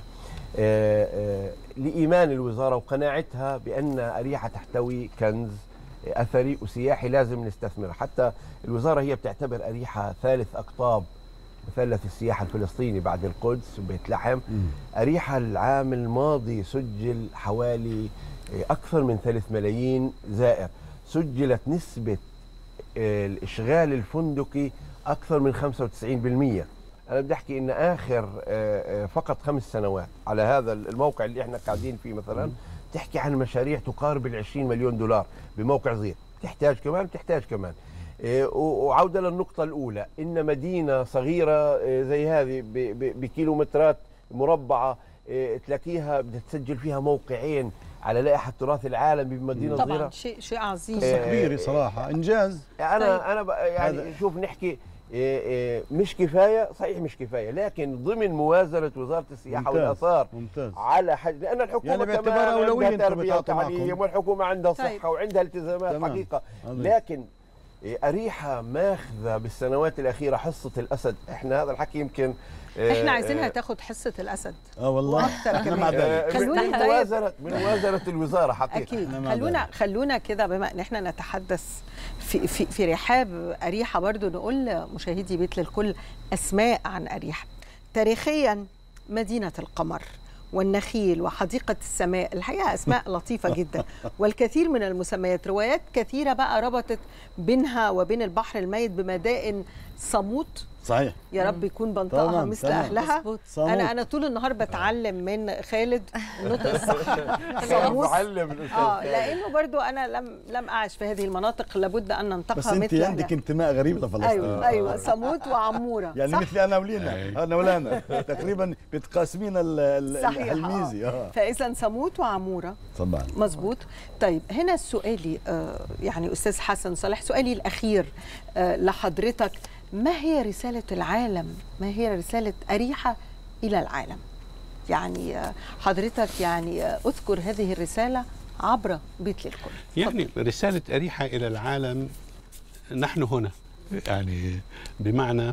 لإيمان الوزارة وقناعتها بأن أريحة تحتوي كنز أثري وسياحي لازم نستثمر. حتى الوزارة هي بتعتبر أريحة ثالث أقطاب مثلث السياحة الفلسطيني بعد القدس وبيت لحم. أريحة العام الماضي سجل حوالي أكثر من 3 ملايين زائر، سجلت نسبة الإشغال الفندقي أكثر من 95%. أنا بدي أحكي إن آخر فقط 5 سنوات على هذا الموقع اللي إحنا قاعدين فيه مثلا تحكي عن مشاريع تقارب 20 مليون دولار بموقع صغير. تحتاج كمان وعودة للنقطة الأولى، إن مدينة صغيرة زي هذه بكيلومترات مربعة تلاقيها بدها تسجل فيها موقعين على لائحة التراث العالمي بمدينة صغيرة. طبعا شيء عظيم، كبير صراحة، إنجاز. أنا يعني شوف نحكي مش كفاية، صحيح مش كفاية، لكن ضمن موازنة وزارة السياحة والآثار ممتاز. على لأن الحكومة يعني باعتبار أولوية عندها تربية وتعليم، والحكومة عندها صحة وعندها التزامات تمام. حقيقة لكن أريحة ماخذة بالسنوات الأخيرة حصة الأسد. إحنا هذا الحكي يمكن إحنا عايزينها تاخد حصة الأسد والله أكثر كمان من موازنة الوزارة حقيقة. أكيد. خلونا كده بما إن إحنا نتحدث في رحاب أريحة برضو نقول لمشاهدي بيت للكل أسماء عن أريحة. تاريخيا مدينة القمر والنخيل وحديقة السماء، الحقيقة أسماء لطيفة جدا والكثير من المسميات. روايات كثيرة بقى ربطت بينها وبين البحر الميت بمدائن صموت. صحيح، يا رب يكون بنطقها مثل أهلها. أنا طول النهار بتعلم من خالد النطق الصح. صموت لأنه برضو أنا لم أعش في هذه المناطق، لابد أن ننطقها مثل أهلها. بس أنت عندك انتماء غريب لفلسطين. أيوة صموت وعمورة يعني مثل أنا ولينا، أنا ولانا تقريبا بتقاسمين الميزي. فإذا صموت وعمورة طبعا مظبوط. طيب هنا سؤالي يعني أستاذ حسن صالح، سؤالي الأخير لحضرتك، ما هي رسالة العالم، ما هي رسالة أريحة إلى العالم؟ يعني حضرتك يعني أذكر هذه الرسالة عبر بيت للكل. يعني رسالة أريحة إلى العالم، نحن هنا، يعني بمعنى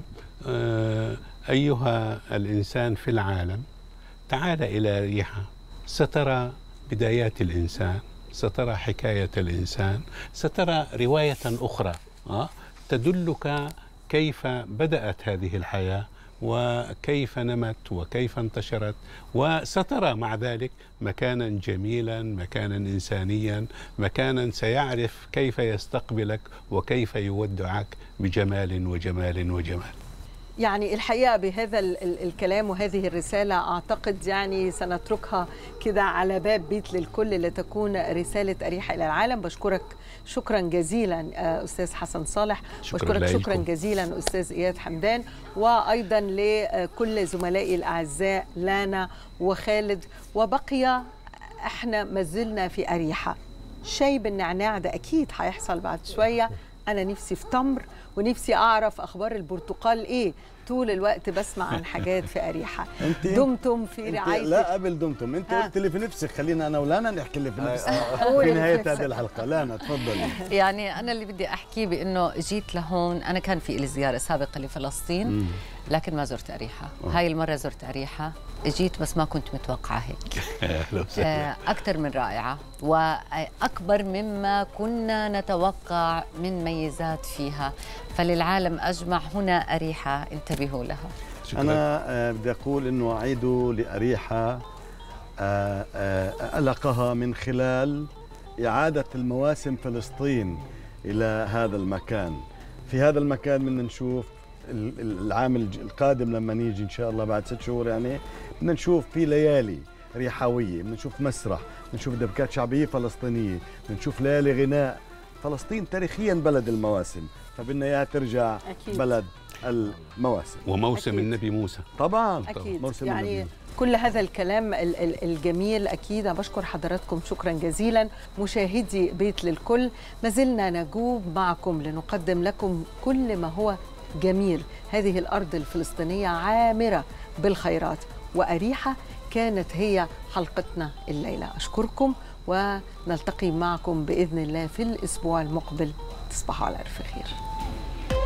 أيها الإنسان في العالم تعال إلى أريحة، سترى بدايات الإنسان، سترى حكاية الإنسان، سترى رواية أخرى تدلك كيف بدأت هذه الحياة وكيف نمت وكيف انتشرت، وسترى مع ذلك مكانا جميلا، مكانا إنسانيا، مكانا سيعرف كيف يستقبلك وكيف يودعك بجمال وجمال وجمال. يعني الحقيقة بهذا الكلام وهذه الرسالة أعتقد يعني سنتركها كده على باب بيت للكل لتكون رسالة أريحة إلى العالم. بشكرك شكرا جزيلا أستاذ حسن صالح، بشكرك شكرا جزيلا أستاذ إياد حمدان، وأيضا لكل زملائي الأعزاء لانا وخالد. وبقي احنا مازلنا في أريحة، شاي بالنعناع ده أكيد هيحصل بعد شوية. أنا نفسي في تمر ونفسي أعرف أخبار البرتقال إيه، طول الوقت بسمع عن حاجات في أريحة. دمتم في رعاية. لا قبل دمتم انت قلت لي في نفسك، خلينا انا ولانا نحكي اللي في نفسك في نهاية هذه الحلقة. لانا تفضلي. يعني أنا اللي بدي أحكيه بأنه جيت لهون، أنا كان في لي زيارة سابقة لفلسطين لكن ما زرت أريحة. هاي المرة زرت أريحة، جيت بس ما كنت متوقعة هيك. أكثر من رائعة وأكبر مما كنا نتوقع من ميزات فيها، فللعالم أجمع هنا أريحة، انتبهوا لها. أنا بدي أقول أنه أعيدوا لأريحة ألقها من خلال إعادة المواسم فلسطين إلى هذا المكان. في هذا المكان بدنا نشوف العام القادم لما نيجي إن شاء الله بعد 6 شهور، يعني بدنا نشوف في ليالي ريحوية، بدنا نشوف مسرح، بدنا نشوف دبكات شعبية فلسطينية، بدنا نشوف ليالي غناء. فلسطين تاريخيا بلد المواسم، فبدنا إياها ترجع أكيد بلد المواسم وموسم أكيد. النبي موسى طبعا أكيد. موسم يعني النبي. كل هذا الكلام الجميل أكيد. بشكر حضراتكم شكرا جزيلا. مشاهدي بيت للكل، ما زلنا نجوب معكم لنقدم لكم كل ما هو جميل. هذه الأرض الفلسطينية عامرة بالخيرات، وأريحة كانت هي حلقتنا الليلة. أشكركم ونلتقي معكم بإذن الله في الأسبوع المقبل. تصبحوا على ألف خير.